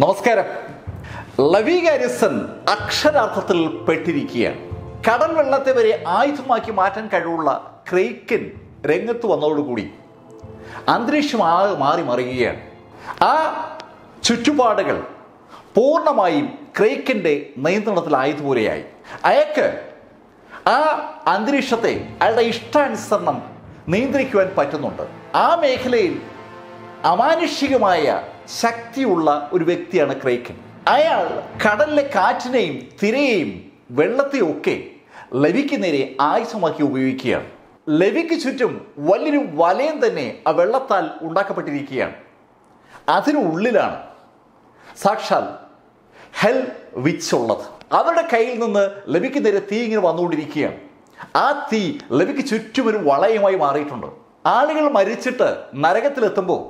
നമസ്കാരം. ലവി ഗാരിസൺ അക്ഷരാർത്ഥത്തിൽ പെട്ടിരിക്കുകയാണ്. കടൽ വെള്ളത്തെ വരെ ആയുധമാക്കി മാറ്റാൻ കഴിവുള്ള ക്രേക്കൻ രംഗത്ത് വന്നതോടുകൂടി അന്തരീക്ഷം മാറി മറിയുകയാണ്. ആ ചുറ്റുപാടുകൾ പൂർണ്ണമായും ക്രേക്കൻ്റെ നിയന്ത്രണത്തിലായതുപോലെയായി. അയാൾക്ക് ആ അന്തരീക്ഷത്തെ അയാളുടെ ഇഷ്ടാനുസരണം നിയന്ത്രിക്കുവാൻ പറ്റുന്നുണ്ട്. ആ മേഖലയിൽ അമാനുഷികമായ ശക്തിയുള്ള ഒരു വ്യക്തിയാണ് ക്രേക്കൻ. അയാൾ കടലിലെ കാറ്റിനെയും തിരയെയും വെള്ളത്തെയും ഒക്കെ ലവിക്ക് നേരെ ആയുധമാക്കി ഉപയോഗിക്കുകയാണ്. ലവിക്ക് ചുറ്റും വലിയൊരു വലയം തന്നെ ആ വെള്ളത്താൽ ഉണ്ടാക്കപ്പെട്ടിരിക്കുകയാണ്. അതിനുള്ളിലാണ് സാക്ഷാൽ ഹെൽ വിച്ച് ഉള്ളത്. അവരുടെ കയ്യിൽ നിന്ന് ലവിക്ക് നേരെ തീ ഇങ്ങനെ വന്നുകൊണ്ടിരിക്കുകയാണ്. ആ തീ ലവിക്ക് ചുറ്റും ഒരു വളയമായി മാറിയിട്ടുണ്ട്. ആളുകൾ മരിച്ചിട്ട് നരകത്തിലെത്തുമ്പോൾ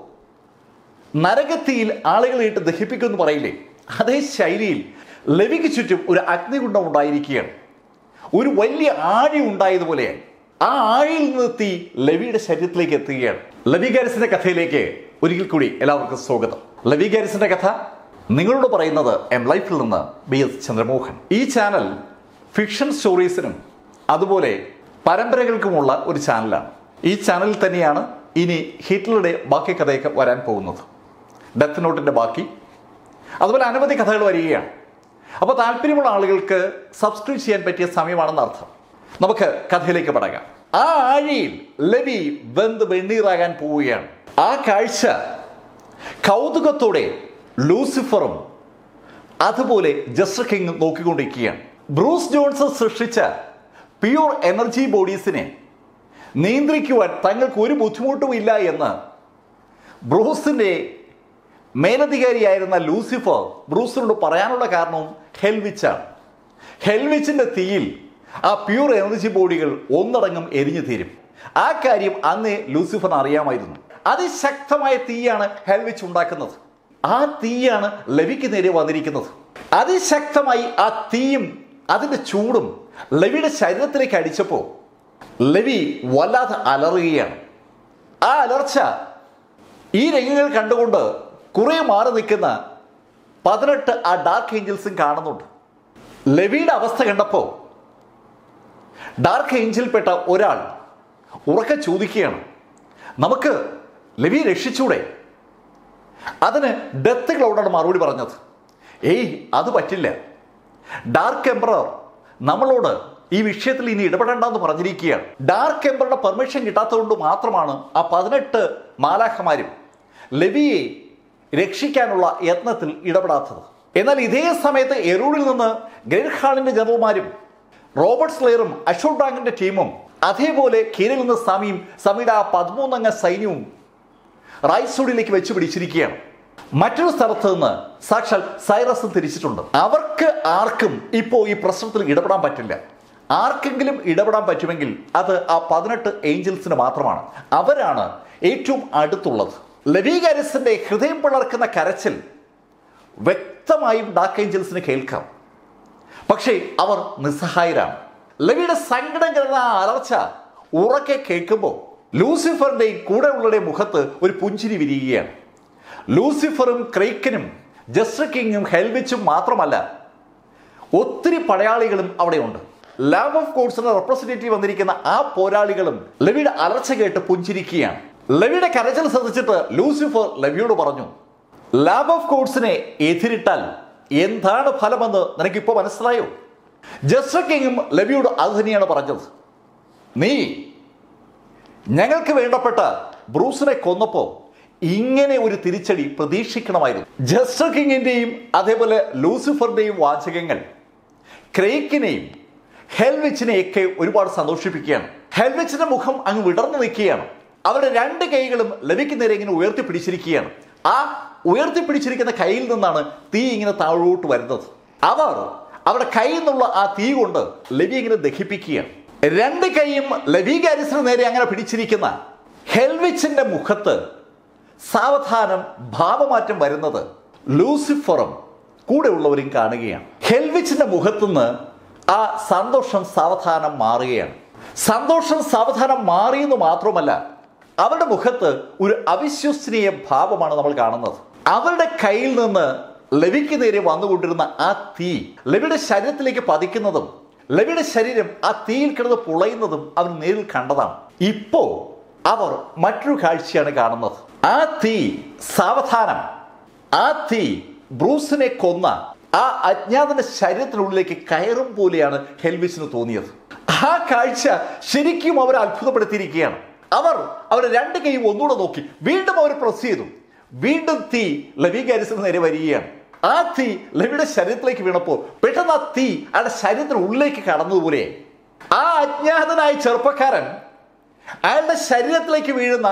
നരകത്തിയിൽ ആളുകളെ ഇട്ട് ദഹിപ്പിക്കുമെന്ന് പറയില്ലേ, അതേ ശൈലിയിൽ ലവിക്ക് ചുറ്റും ഒരു അഗ്നികുണ്ഡം ഉണ്ടായിരിക്കുകയാണ്. ഒരു വലിയ ആഴി ഉണ്ടായതുപോലെയായി ആ ആഴിയിൽ നിന്ന് തീ ലവിയുടെ ശരീരത്തിലേക്ക് എത്തുകയാണ്. ലവി ഗാരിസന്റെ കഥയിലേക്ക് ഒരിക്കൽ കൂടി എല്ലാവർക്കും സ്വാഗതം. ലവി ഗാരിസന്റെ കഥ നിങ്ങളോട് പറയുന്നത് MLIFEൽ നിന്ന് BS ചന്ദ്രമോഹൻ. ഈ ചാനൽ ഫിക്ഷൻ സ്റ്റോറീസിനും അതുപോലെ പരമ്പരകൾക്കുമുള്ള ഒരു ചാനലാണ്. ഈ ചാനലിൽ തന്നെയാണ് ഇനി ഹിറ്റ്ലറുടെ ബാക്കി കഥയൊക്കെ വരാൻ പോകുന്നത്. ഡെത്ത് നോട്ടിൻ്റെ ബാക്കി, അതുപോലെ അനവധി കഥകൾ വരികയാണ്. അപ്പോൾ താല്പര്യമുള്ള ആളുകൾക്ക് സബ്സ്ക്രൈബ് ചെയ്യാൻ പറ്റിയ സമയമാണെന്ന് അർത്ഥം. നമുക്ക് കഥയിലേക്ക് പടങ്ങാം. ആ ആഴിയിൽ ലവി വെന്ത് വെണ്ണീറാകാൻ പോവുകയാണ്. ആ കാഴ്ച കൗതുകത്തോടെ ലൂസിഫറും അതുപോലെ ജസ്റ്റർ കിങ് നോക്കിക്കൊണ്ടിരിക്കുകയാണ്. ബ്രൂസ് ജോൺസൺ സൃഷ്ടിച്ച പ്യൂർ എനർജി ബോഡീസിനെ നിയന്ത്രിക്കുവാൻ തങ്ങൾക്ക് ഒരു ബുദ്ധിമുട്ടും ഇല്ല എന്ന് ബ്രൂസിൻ്റെ മേലധികാരിയായിരുന്ന ലൂസിഫർ ബ്രൂസിനോട് പറയാനുള്ള കാരണവും ഹെൽവിച്ചാണ്. ഹെൽവിച്ചിൻ്റെ തീയിൽ ആ പ്യൂർ എനർജി ബോഡികൾ ഒന്നടങ്കം എരിഞ്ഞു തീരും. ആ കാര്യം അന്നേ ലൂസിഫറിന് അറിയാമായിരുന്നു. അതിശക്തമായ തീയാണ് ഹെൽവിച്ച് ഉണ്ടാക്കുന്നത്. ആ തീയാണ് ലവിക്ക് നേരെ വന്നിരിക്കുന്നത്. അതിശക്തമായി ആ തീയും അതിൻ്റെ ചൂടും ലവിയുടെ ശരീരത്തിലേക്ക് അടിച്ചപ്പോൾ ലവി വല്ലാതെ അലറുകയാണ്. ആ അലർച്ച ഈ രംഗങ്ങൾ കണ്ടുകൊണ്ട് കുറെ മാറി നിൽക്കുന്ന 18 ആ ഡാർക്ക് ഏഞ്ചൽസും കാണുന്നുണ്ട്. ലവിയുടെ അവസ്ഥ കണ്ടപ്പോൾ ഡാർക്ക് ഏഞ്ചൽപ്പെട്ട ഒരാൾ ഉറക്കെ ചോദിക്കുകയാണ്, നമുക്ക് ലവിയെ രക്ഷിച്ചൂടെ? അതിന് ഡെത്ത് ക്ലൗഡാണ് മറുപടി പറഞ്ഞത്. ഏയ്, അത് പറ്റില്ല. ഡാർക്ക് എംപറർ നമ്മളോട് ഈ വിഷയത്തിൽ ഇനി ഇടപെടണ്ടെന്ന് പറഞ്ഞിരിക്കുകയാണ്. ഡാർക്ക് എംപറുടെ പെർമിഷൻ കിട്ടാത്തതുകൊണ്ട് മാത്രമാണ് ആ 18 മാലാഖമാരും ലവിയെ രക്ഷിക്കാനുള്ള യത്നത്തിൽ ഇടപെടാത്തത്. എന്നാൽ ഇതേ സമയത്ത് എറൂഡിൽ നിന്ന് ഗ്രേറ്റ് ഹാളിന്റെ ജനറൽമാരും റോബർട്ട് സ്ലെയറും അഷോർ ഡാങ്ങിന്റെ ടീമും അതേപോലെ കീരിൽ നിന്ന് സമിയുടെ ആ 13 അംഗ സൈന്യവും റൈസോഡിലേക്ക് വെച്ച് പിടിച്ചിരിക്കുകയാണ്. മറ്റൊരു സ്ഥലത്ത് നിന്ന് സാക്ഷാൽ സൈറസും തിരിച്ചിട്ടുണ്ട്. അവർക്ക് ആർക്കും ഇപ്പോൾ ഈ പ്രശ്നത്തിൽ ഇടപെടാൻ പറ്റില്ല. ആർക്കെങ്കിലും ഇടപെടാൻ പറ്റുമെങ്കിൽ അത് ആ 18 ഏഞ്ചൽസിന് മാത്രമാണ്. അവരാണ് ഏറ്റവും അടുത്തുള്ളത്. ലവി ഗാരിസന്റെ ഹൃദയം പിളർക്കുന്ന കരച്ചിൽ വ്യക്തമായും ഡാർക്ക് ഏഞ്ചൽസിന് കേൾക്കാം. പക്ഷേ അവർ നിസ്സഹായരാണ്. ലവിയുടെ സങ്കടം കിടന്ന ആ അലർച്ച ഉറക്കെ കേൾക്കുമ്പോൾ ലൂസിഫറിന്റെയും കൂടെയുള്ളവരുടെ മുഖത്ത് ഒരു പുഞ്ചിരി വിരിയുകയാണ്. ലൂസിഫറും ക്രേക്കനും ജസ്റ്റർ കിങ്ങും ഹെൽവിച്ചും മാത്രമല്ല, ഒത്തിരി പടയാളികളും അവിടെയുണ്ട്. ലാബ് ഓഫ് കോഡ്സിന്റെ റെപ്രസെന്റേറ്റീവ് വന്നിരിക്കുന്ന ആ പോരാളികളും ലവിയുടെ അലർച്ച കേട്ട് പുഞ്ചിരിക്കുകയാണ്. ലവിയുടെ കരച്ചിൽ ശ്രദ്ധിച്ചിട്ട് ലൂസിഫർ ലവിയോട് പറഞ്ഞു, ലാബ് ഓഫ് കോഡ്സിനെ എതിരിട്ടാൽ എന്താണ് ഫലമെന്ന് നിനക്കിപ്പോൾ മനസ്സിലായോ? ജസ്റ്റർ കിങ്ങും ലവിയോട് അത് തന്നെയാണ് പറഞ്ഞത്. നീ ഞങ്ങൾക്ക് വേണ്ടപ്പെട്ട ബ്രൂസിനെ കൊന്നപ്പോൾ ഇങ്ങനെ ഒരു തിരിച്ചടി പ്രതീക്ഷിക്കണമായിരുന്നു. ജസ്റ്റർ കിങ്ങിന്റെയും അതേപോലെ ലൂസിഫറിന്റെയും വാചകങ്ങൾ ക്രേക്കിനെയും ഹെൽവിച്ചിനെയൊക്കെ ഒരുപാട് സന്തോഷിപ്പിക്കുകയാണ്. ഹെൽവിച്ചിന്റെ മുഖം അങ്ങ് വിടർന്നു നിൽക്കുകയാണ്. അവരുടെ 2 കൈകളും ലവിക്ക് നേരെ ഇങ്ങനെ ഉയർത്തിപ്പിടിച്ചിരിക്കുകയാണ്. ആ ഉയർത്തിപ്പിടിച്ചിരിക്കുന്ന കയ്യിൽ നിന്നാണ് തീ ഇങ്ങനെ താഴോട്ട് വരുന്നത്. അവർ അവരുടെ കയ്യിൽ നിന്നുള്ള ആ തീ കൊണ്ട് ലവി ഇങ്ങനെ ദഹിപ്പിക്കുകയാണ്. 2 കൈയും ലവി ഗാരിസന് നേരെ അങ്ങനെ പിടിച്ചിരിക്കുന്ന ഹെൽവിച്ചിന്റെ മുഖത്ത് സാവധാനം ഭാവമാറ്റം വരുന്നത് ലൂസിഫറും കൂടെ ഉള്ളവരും കാണുകയാണ്. ഹെൽവിച്ചിന്റെ മുഖത്തുനിന്ന് ആ സന്തോഷം സാവധാനം മാറുകയാണ്. സന്തോഷം സാവധാനം മാറിയെന്ന് മാത്രമല്ല, അവരുടെ മുഖത്ത് ഒരു അവിശ്വസനീയ ഭാവമാണ് നമ്മൾ കാണുന്നത്. അവരുടെ കയ്യിൽ നിന്ന് ലെവിക്ക് നേരെ വന്നുകൊണ്ടിരുന്ന ആ തീ ലെവിയുടെ ശരീരത്തിലേക്ക് പതിക്കുന്നതും ലെവിയുടെ ശരീരം ആ തീയിൽ കിടന്ന് പുളയുന്നതും അവൻ നേരിൽ കണ്ടതാണ്. ഇപ്പോ അവർ മറ്റൊരു കാഴ്ചയാണ് കാണുന്നത്. ആ തീ സാവധാനം ആ തീ ബ്രൂസിനെ കൊന്ന ആ അജ്ഞാതന്റെ ശരീരത്തിനുള്ളിലേക്ക് കയറും പോലെയാണ് ഹെൽവിച്ചിന് തോന്നിയത്. ആ കാഴ്ച ശരിക്കും അവരെ അത്ഭുതപ്പെടുത്തിയിരിക്കുകയാണ്. അവർ രണ്ട് കൈയും ഒന്നുകൂടെ നോക്കി. വീണ്ടും അവർ പ്രസ് ചെയ്തു. വീണ്ടും തീ ലെവി ഗാരിസന് നേരെ വരികയാണ്. ആ തീ ലെവിയുടെ ശരീരത്തിലേക്ക് വീണപ്പോൾ പെട്ടെന്ന് ആ തീ അയാളുടെ ശരീരത്തിനുള്ളിലേക്ക് കടന്നതുപോലെ ആ അജ്ഞാതനായ ചെറുപ്പക്കാരൻ അയാളുടെ ശരീരത്തിലേക്ക് വീഴുന്ന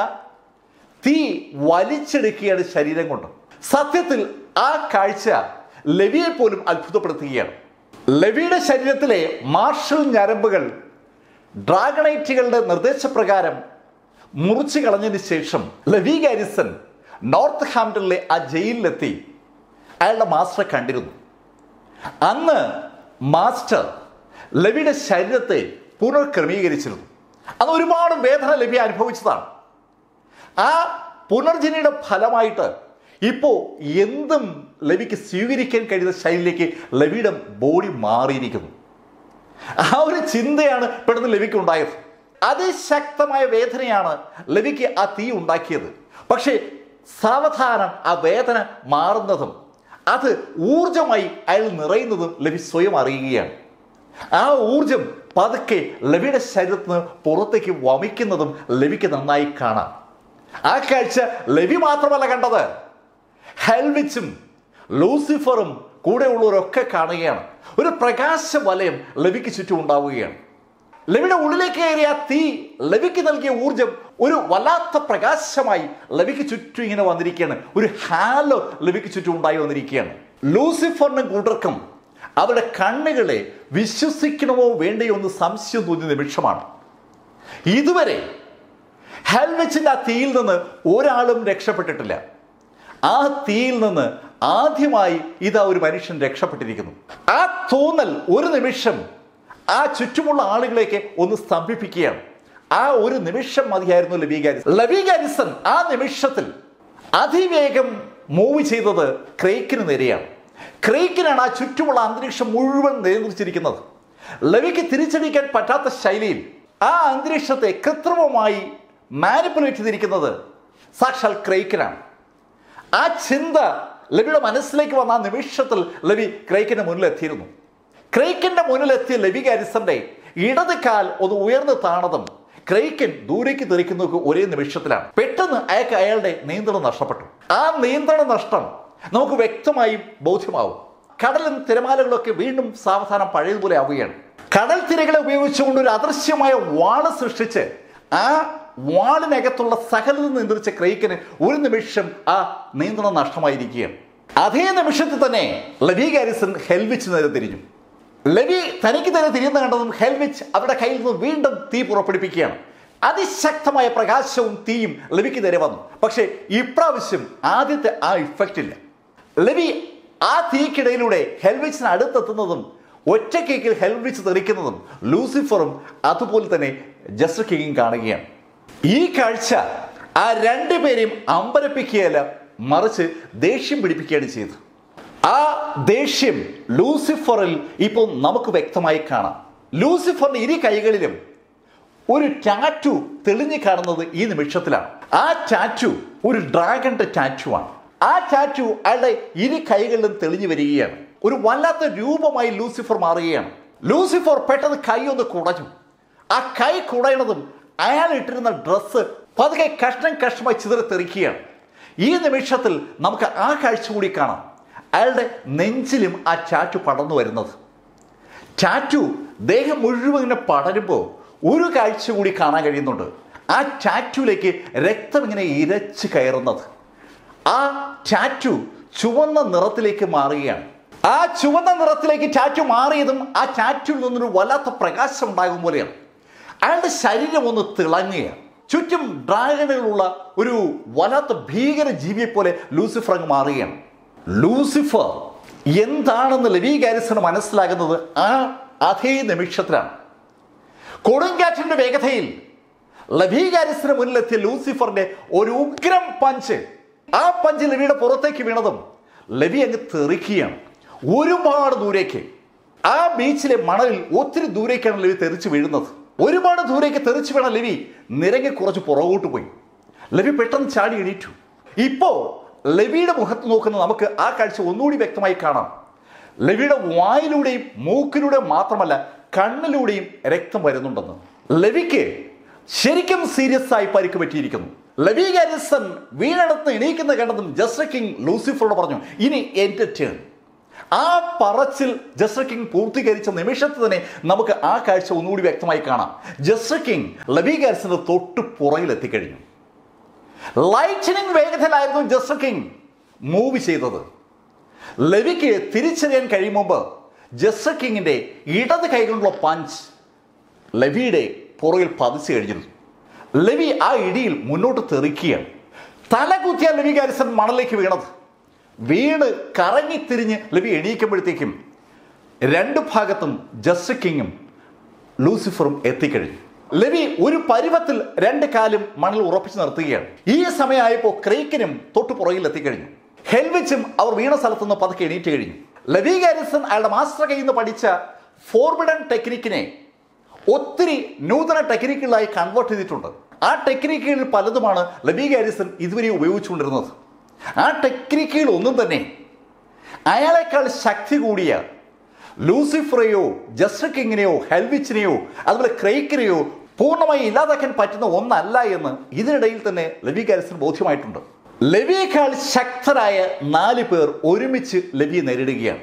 തീ വലിച്ചെടുക്കുകയാണ് ശരീരം കൊണ്ട്. സത്യത്തിൽ ആ കാഴ്ച ലെവിയെ പോലും അത്ഭുതപ്പെടുത്തുകയാണ്. ലെവിയുടെ ശരീരത്തിലെ മാർഷൽ ഞരമ്പുകൾ ഡ്രാഗണൈറ്റുകളുടെ നിർദ്ദേശപ്രകാരം മുറിച്ചു കളഞ്ഞതിന് ശേഷം ലെവി ഗാരിസൺ നോർത്ത് ഹാംപ്ടണിലെ ആ ജയിലിലെത്തി അയാളുടെ മാസ്റ്ററെ കണ്ടിരുന്നു. അന്ന് മാസ്റ്റർ ലെവിയുടെ ശരീരത്തെ പുനർക്രമീകരിച്ചിരുന്നു. അന്ന് ഒരുപാട് വേദന ലെവി അനുഭവിച്ചതാണ്. ആ പുനർജനിയുടെ ഫലമായിട്ട് ഇപ്പോൾ എന്തും ലെവിക്ക് സ്വീകരിക്കാൻ കഴിയുന്ന ശൈലിയിലേക്ക് ലെവിയുടെ ബോഡി മാറിയിരിക്കുന്നു. ആ ഒരു ചിന്തയാണ് പെട്ടെന്ന് ലെവിക്ക് ഉണ്ടായത്. അതിശക്തമായ വേദനയാണ് ലെവിക്ക് ആ തീ ഉണ്ടാക്കിയത്. പക്ഷേ സാവധാനം ആ വേദന മാറുന്നതും അത് ഊർജമായി അയാൾ നിറയുന്നതും ലെവി സ്വയം അറിയുകയാണ്. ആ ഊർജം പതുക്കെ ലെവിയുടെ ശരീരത്തിൽ നിന്ന് പുറത്തേക്ക് വമിക്കുന്നതും ലെവിക്ക് നന്നായി കാണാം. ആ കാഴ്ച ലെവി മാത്രമല്ല കണ്ടത്, ഹെൽവിച്ചും ലൂസിഫറും കൂടെയുള്ളവരൊക്കെ കാണുകയാണ്. ഒരു പ്രകാശ വലയം ലെവിക്ക് ചുറ്റും ഉണ്ടാവുകയാണ്. ലെവിയുടെ ഉള്ളിലേക്ക് കയറിയ ആ തീ ലെവിക്ക് നൽകിയ ഊർജം ഒരു വല്ലാത്ത പ്രകാശമായി ലെവിക്ക് ചുറ്റും ഇങ്ങനെ വന്നിരിക്കുകയാണ്. ഒരു ഹാലോ ലെവിക്ക് ചുറ്റും ഉണ്ടായി വന്നിരിക്കുകയാണ്. ലൂസിഫറിനും കൂട്ടർക്കും അവരുടെ കണ്ണുകളെ വിശ്വസിക്കണമോ വേണ്ടയോ എന്ന് സംശയം തോന്നിയ നിമിഷമാണ്. ഇതുവരെ ഹെൽവിച്ചിന്റെ ആ തീയിൽ നിന്ന് ഒരാളും രക്ഷപ്പെട്ടിട്ടില്ല. ആ തീയിൽ നിന്ന് ആദ്യമായി ഇതാ ഒരു മനുഷ്യൻ രക്ഷപ്പെട്ടിരിക്കുന്നു. ആ തോന്നൽ ഒരു നിമിഷം ആ ചുറ്റുമുള്ള ആളുകളേക്ക് ഒന്ന് സ്തംഭിപ്പിക്കുകയാണ്. ആ ഒരു നിമിഷം മതിയായിരുന്നു ലെവി ഗാരിസൺ. ലെവി ഗാരിസൺ ആ നിമിഷത്തിൽ അതിവേഗം മൂവ് ചെയ്തത് ക്രേക്കിന് നേരെയാണ്. ക്രേക്കിനാണ് ആ ചുറ്റുമുള്ള അന്തരീക്ഷം മുഴുവൻ നിയന്ത്രിച്ചിരിക്കുന്നത്. ലെവിക്ക് തിരിച്ചടിക്കാൻ പറ്റാത്ത ശൈലിയിൽ ആ അന്തരീക്ഷത്തെ കൃത്രിമമായി മാനിപ്പുലേറ്റ് ചെയ്തിരിക്കുന്നത് സാക്ഷാൽ ക്രേക്കിനാണ്. ആ ചിന്ത ലെവിയുടെ മനസ്സിലേക്ക് വന്ന ആ നിമിഷത്തിൽ ലെവി ക്രേക്കിന്റെ മുന്നിലെത്തിയിരുന്നു. ക്രേക്കിന്റെ മുന്നിലെത്തിയ ലെവി ഗാരിസന്റെ ഇടത് കാൽ ഒന്ന് ഉയർന്നു താണതും ക്രേക്കൻ ദൂരേക്ക് തെറിക്കുന്നത് ഒരേ നിമിഷത്തിലാണ്. പെട്ടെന്ന് അയാൾക്ക് അയാളുടെ നിയന്ത്രണം നഷ്ടപ്പെട്ടു. ആ നിയന്ത്രണ നഷ്ടം നമുക്ക് വ്യക്തമായും ബോധ്യമാവും. കടലും തിരമാലകളൊക്കെ വീണ്ടും സാവധാനം പഴയതുപോലെ ആവുകയാണ്. കടൽ തിരകളെ ഉപയോഗിച്ചുകൊണ്ട് ഒരു അദൃശ്യമായ വാള് സൃഷ്ടിച്ച് ആ വാളിനകത്തുള്ള സകലതും നിയന്ത്രിച്ച ക്രേക്കിന് ഒരു നിമിഷം ആ നിയന്ത്രണം നഷ്ടമായിരിക്കുകയാണ്. അതേ നിമിഷത്തിൽ തന്നെ ലെവി ഗാരിസൺ ഹെൽവിച്ച് നേരെ തിരിഞ്ഞു. ലെവി തനിക്ക് നേരെ തിരിയുന്ന കണ്ടതും ഹെൽവിച്ച് അവരുടെ കയ്യിൽ നിന്ന് വീണ്ടും തീ പുറപ്പെടുപ്പിക്കുകയാണ്. അതിശക്തമായ പ്രകാശവും തീയും ലെവിക്ക് നേരെ വന്നു. പക്ഷേ ഇപ്രാവശ്യം ആദ്യത്തെ ആ ഇഫക്റ്റ് ഇല്ല. ലെവി ആ തീക്കിടയിലൂടെ ഹെൽവിച്ചിന് അടുത്തെത്തുന്നതും ഒറ്റ കേക്കിൽ ഹെൽവിച്ച് തെറിക്കുന്നതും ലൂസിഫറും അതുപോലെ തന്നെ ജസ്റ്റ് കിങ്ങും കാണുകയാണ്. ഈ കാഴ്ച ആ രണ്ടുപേരെയും അമ്പരപ്പിക്കുകയല്ല, മറിച്ച് ദേഷ്യം പിടിപ്പിക്കുകയാണ് ചെയ്തത്. ആ ദേഷ്യം ലൂസിഫറിൽ ഇപ്പോൾ നമുക്ക് വ്യക്തമായി കാണാം. ലൂസിഫറിന്റെ ഇരു കൈകളിലും ഒരു ടാറ്റു തെളിഞ്ഞു കാണുന്നത് ഈ നിമിഷത്തിലാണ്. ആ ടാറ്റു ഒരു ഡ്രാഗന്റെ ടാറ്റു ആണ്. ആ ടാറ്റു അയാളുടെ ഇരു കൈകളിലും തെളിഞ്ഞു വരികയാണ്. ഒരു വല്ലാത്ത രൂപമായി ലൂസിഫർ മാറുകയാണ്. ലൂസിഫർ പെട്ടെന്ന് കൈ ഒന്ന് കുടഞ്ഞു. ആ കൈ കുടയണതും അയാൾ ഇട്ടിരുന്ന ഡ്രസ്സ് പതുക്കെ കഷ്ണം കഷ്ണമായി ചിതറിത്തെറിക്കുകയാണ്. ഈ നിമിഷത്തിൽ നമുക്ക് ആ കാഴ്ച കൂടി കാണാം. അയാളുടെ നെഞ്ചിലും ആ ടാറ്റു പടർന്നു വരുന്നത്. ടാറ്റു ദേഹം മുഴുവൻ ഇങ്ങനെ പടരുമ്പോൾ ഒരു കാഴ്ച കൂടി കാണാൻ കഴിയുന്നുണ്ട്. ആ ടാറ്റുവിലേക്ക് രക്തം ഇങ്ങനെ ഇരച്ച് കയറുന്നത്. ആ ടാറ്റു ചുവന്ന നിറത്തിലേക്ക് മാറുകയാണ്. ആ ചുവന്ന നിറത്തിലേക്ക് ടാറ്റു മാറിയതും ആ ടാറ്റുവിൽ നിന്നൊരു വല്ലാത്ത പ്രകാശം ഉണ്ടാകും പോലെയാണ്. അയാളുടെ ശരീരം ഒന്ന് തിളങ്ങുകയാണ്. ചുറ്റും ഡ്രാഗണുകളുള്ള ഒരു വല്ലാത്ത ഭീകര ജീവിയെ പോലെ ലൂസിഫർ അങ്ങ് മാറുകയാണ്. ലൂസിഫർ എന്താണെന്ന് ലെവി ഗാരിസണ് മനസ്സിലാകുന്നത് ആ അതേ നിമിഷത്തിലാണ്. കൊടുങ്കാറ്റിന്റെ വേഗതയിൽ ലെവി ഗാരിസന് മുന്നിലെത്തിയ ലൂസിഫറിന്റെ ഒരു ഉഗ്രം പഞ്ച്, ആ പഞ്ച് ലെവിയുടെ പുറത്തേക്ക് വീണതും ലെവി അങ്ങ് തെറിക്കുകയാണ് ഒരുപാട് ദൂരേക്ക്. ആ ബീച്ചിലെ മണലിൽ ഒത്തിരി ദൂരേക്കാണ് ലെവി തെറിച്ച് വീഴുന്നത്. ഒരുപാട് ദൂരേക്ക് തെറിച്ച് വീണ ലെവി നിരങ്ങി കുറച്ച് പുറകോട്ട് പോയി. ലെവി പെട്ടെന്ന് ചാടി എണീറ്റു. ഇപ്പോൾ ലെവിയുടെ മുഖത്ത് നോക്കുന്ന നമുക്ക് ആ കാഴ്ച ഒന്നുകൂടി വ്യക്തമായി കാണാം. ലെവിയുടെ വായിലൂടെയും മൂക്കിലൂടെയും മാത്രമല്ല കണ്ണിലൂടെയും രക്തം വരുന്നുണ്ടെന്ന്. ലെവിക്ക് ശരിക്കും സീരിയസ് ആയി പരിക്ക് പറ്റിയിരിക്കുന്നു. ലെവി ഗാരിസൺ വീണെടുത്ത് എണീക്കുന്ന കണ്ടതും ജസ്റ്റർ കിങ് ലൂസിഫറോട് പറഞ്ഞു, ഇനി എന്റെ ടേൺ. ആ പറച്ചിൽ ജസ്റ്റർ കിങ് പൂർത്തീകരിച്ച നിമിഷത്തിൽ തന്നെ നമുക്ക് ആ കാഴ്ച ഒന്നുകൂടി വ്യക്തമായി കാണാം. ജസ്റ്റർ കിങ് ലെവി ഗാരിസന്റെ തൊട്ട് പുറകിൽ എത്തിക്കഴിഞ്ഞു. ലൈറ്റനിങ് വേഗത്തിലായിരുന്നു ജസ്റ്റർ കിങ് മൂവ് ചെയ്തത്. ലെവിക്ക് തിരിച്ചറിയാൻ കഴിയും മുമ്പ് ജസ്റ്റർ കിങ്ങിന്റെ ഇടത് കൈകൊണ്ടുള്ള പഞ്ച് ലെവിയുടെ പുറകിൽ പതിച്ചു കഴിഞ്ഞിരുന്നു. ലെവി ആ ഇടിയിൽ മുന്നോട്ട് തെറിക്കുകയാണ്. തല കുത്തിയ ലെവി ഗാരിസൺ മണലിലേക്ക് വീണത്. വീണ് കറങ്ങിത്തിരിഞ്ഞ് ലെവി എണീക്കുമ്പോഴത്തേക്കും രണ്ട് ഭാഗത്തും ജസ്റ്റർ കിങ്ങും ലൂസിഫറും എത്തിക്കഴിഞ്ഞു. ലെവി ഒരു പരുവത്തിൽ രണ്ട് കാലും മണൽ ഉറപ്പിച്ച് നിർത്തുകയാണ്. ഈ സമയമായപ്പോൾ ക്രേക്കിനും തൊട്ടു പുറകിൽ എത്തിക്കഴിഞ്ഞു. ഹെൽവിച്ചും അവർ വീണ സ്ഥലത്തുനിന്ന് പതുക്കെ എണീറ്റ് കഴിഞ്ഞു. ലെവി ഗാരിസൺ അയാളുടെ മാസ്റ്റർ കയ്യിൽ നിന്ന് പഠിച്ച ഫോർബിഡൻ ടെക്നിക്കിനെ ഒത്തിരി നൂതന ടെക്നിക്കുകളായി കൺവേർട്ട് ചെയ്തിട്ടുണ്ട്. ആ ടെക്നിക്കുകളിൽ പലതുമാണ് ലെവി ഗാരിസൺ ഇതുവരെ ഉപയോഗിച്ചുകൊണ്ടിരുന്നത്. ആ ടെക്നിക്കുകൾ ഒന്നും തന്നെ അയാളെക്കാൾ ശക്തി കൂടിയ ലൂസിഫറെയോ ജസ്റ്റർ കിങ്ങിനെയോ ഹെൽവിച്ചിനെയോ അതുപോലെ ക്രേക്കിനെയോ പൂർണ്ണമായി ഇല്ലാതാക്കാൻ പറ്റുന്ന ഒന്നല്ല എന്ന് ഇതിനിടയിൽ തന്നെ ലെവി ഗാരിസൺ ബോധ്യമായിട്ടുണ്ട്. ലെവിയേക്കാൾ ശക്തരായ 4 പേർ ഒരുമിച്ച് ലെവിയെ നേരിടുകയാണ്.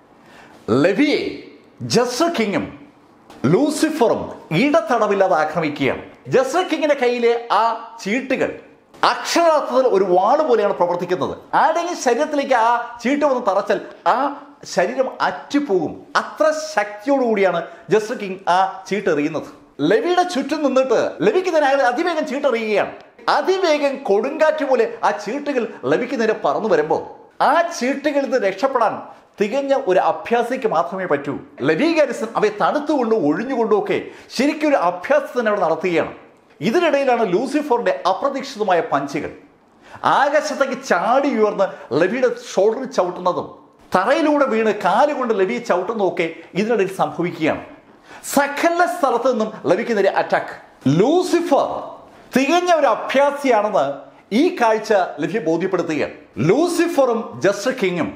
ലെവിയെ ജസ്റ്റർ കിങ്ങും ലൂസിഫറും ഇടതടവില്ലാതെ ആക്രമിക്കുകയാണ്. ജസ്റ്റർ കിങ്ങിന്റെ കയ്യിലെ ആ ചീട്ടുകൾ അക്ഷരാർത്ഥത്തിൽ ഒരു വാള് പോലെയാണ് പ്രവർത്തിക്കുന്നത്. ആരുടെയും ശരീരത്തിലേക്ക് ആ ചീട്ട് വന്ന് തറച്ചാൽ ആ ശരീരം അറ്റുപോകും. അത്ര ശക്തിയോടുകൂടിയാണ് ജസ്റ്റർ കിങ് ആ ചീട്ടെറിയുന്നത്. ലെവിയുടെ ചുറ്റും നിന്നിട്ട് ലെവിക്ക് തന്നെ അയാൾ അതിവേഗം ചീട്ടെറിയുകയാണ്. അതിവേഗം കൊടുങ്കാറ്റ് പോലെ ആ ചീട്ടുകൾ ലെവിക്ക് നേരെ പറന്നു വരുമ്പോൾ ആ ചീട്ടുകളിൽ നിന്ന് രക്ഷപ്പെടാൻ തികഞ്ഞ ഒരു അഭ്യാസിക്ക് മാത്രമേ പറ്റൂ. ലെവി ഗാരിസൺ അവയെ തണുത്തുകൊണ്ടും ഒഴിഞ്ഞുകൊണ്ടും ഒക്കെ ശരിക്കും ഒരു അഭ്യാസം തന്നെ അവിടെ നടത്തുകയാണ്. ഇതിനിടയിലാണ് ലൂസിഫറിന്റെ അപ്രതീക്ഷിതമായ പഞ്ചുകൾ ആകാശത്തേക്ക് ചാടി ഉയർന്ന് ലെവിയുടെ ഷോൾഡറിൽ ചവിട്ടുന്നതും തറയിലൂടെ വീണ് കാലുകൊണ്ട് ലെവിയെ ചവിട്ടുന്നതൊക്കെ ഇതിനിടയിൽ സംഭവിക്കുകയാണ്. സകല സ്ഥലത്ത് നിന്നും ലെവിക്ക് നേരെ അറ്റാക്ക്. ലൂസിഫർ തികഞ്ഞ ഒരു അഭ്യാസിയാണെന്ന് ഈ കാഴ്ച ലെവിയെ ബോധ്യപ്പെടുത്തുകയാണ്. ലൂസിഫറും ജസ്റ്റർ കിങ്ങും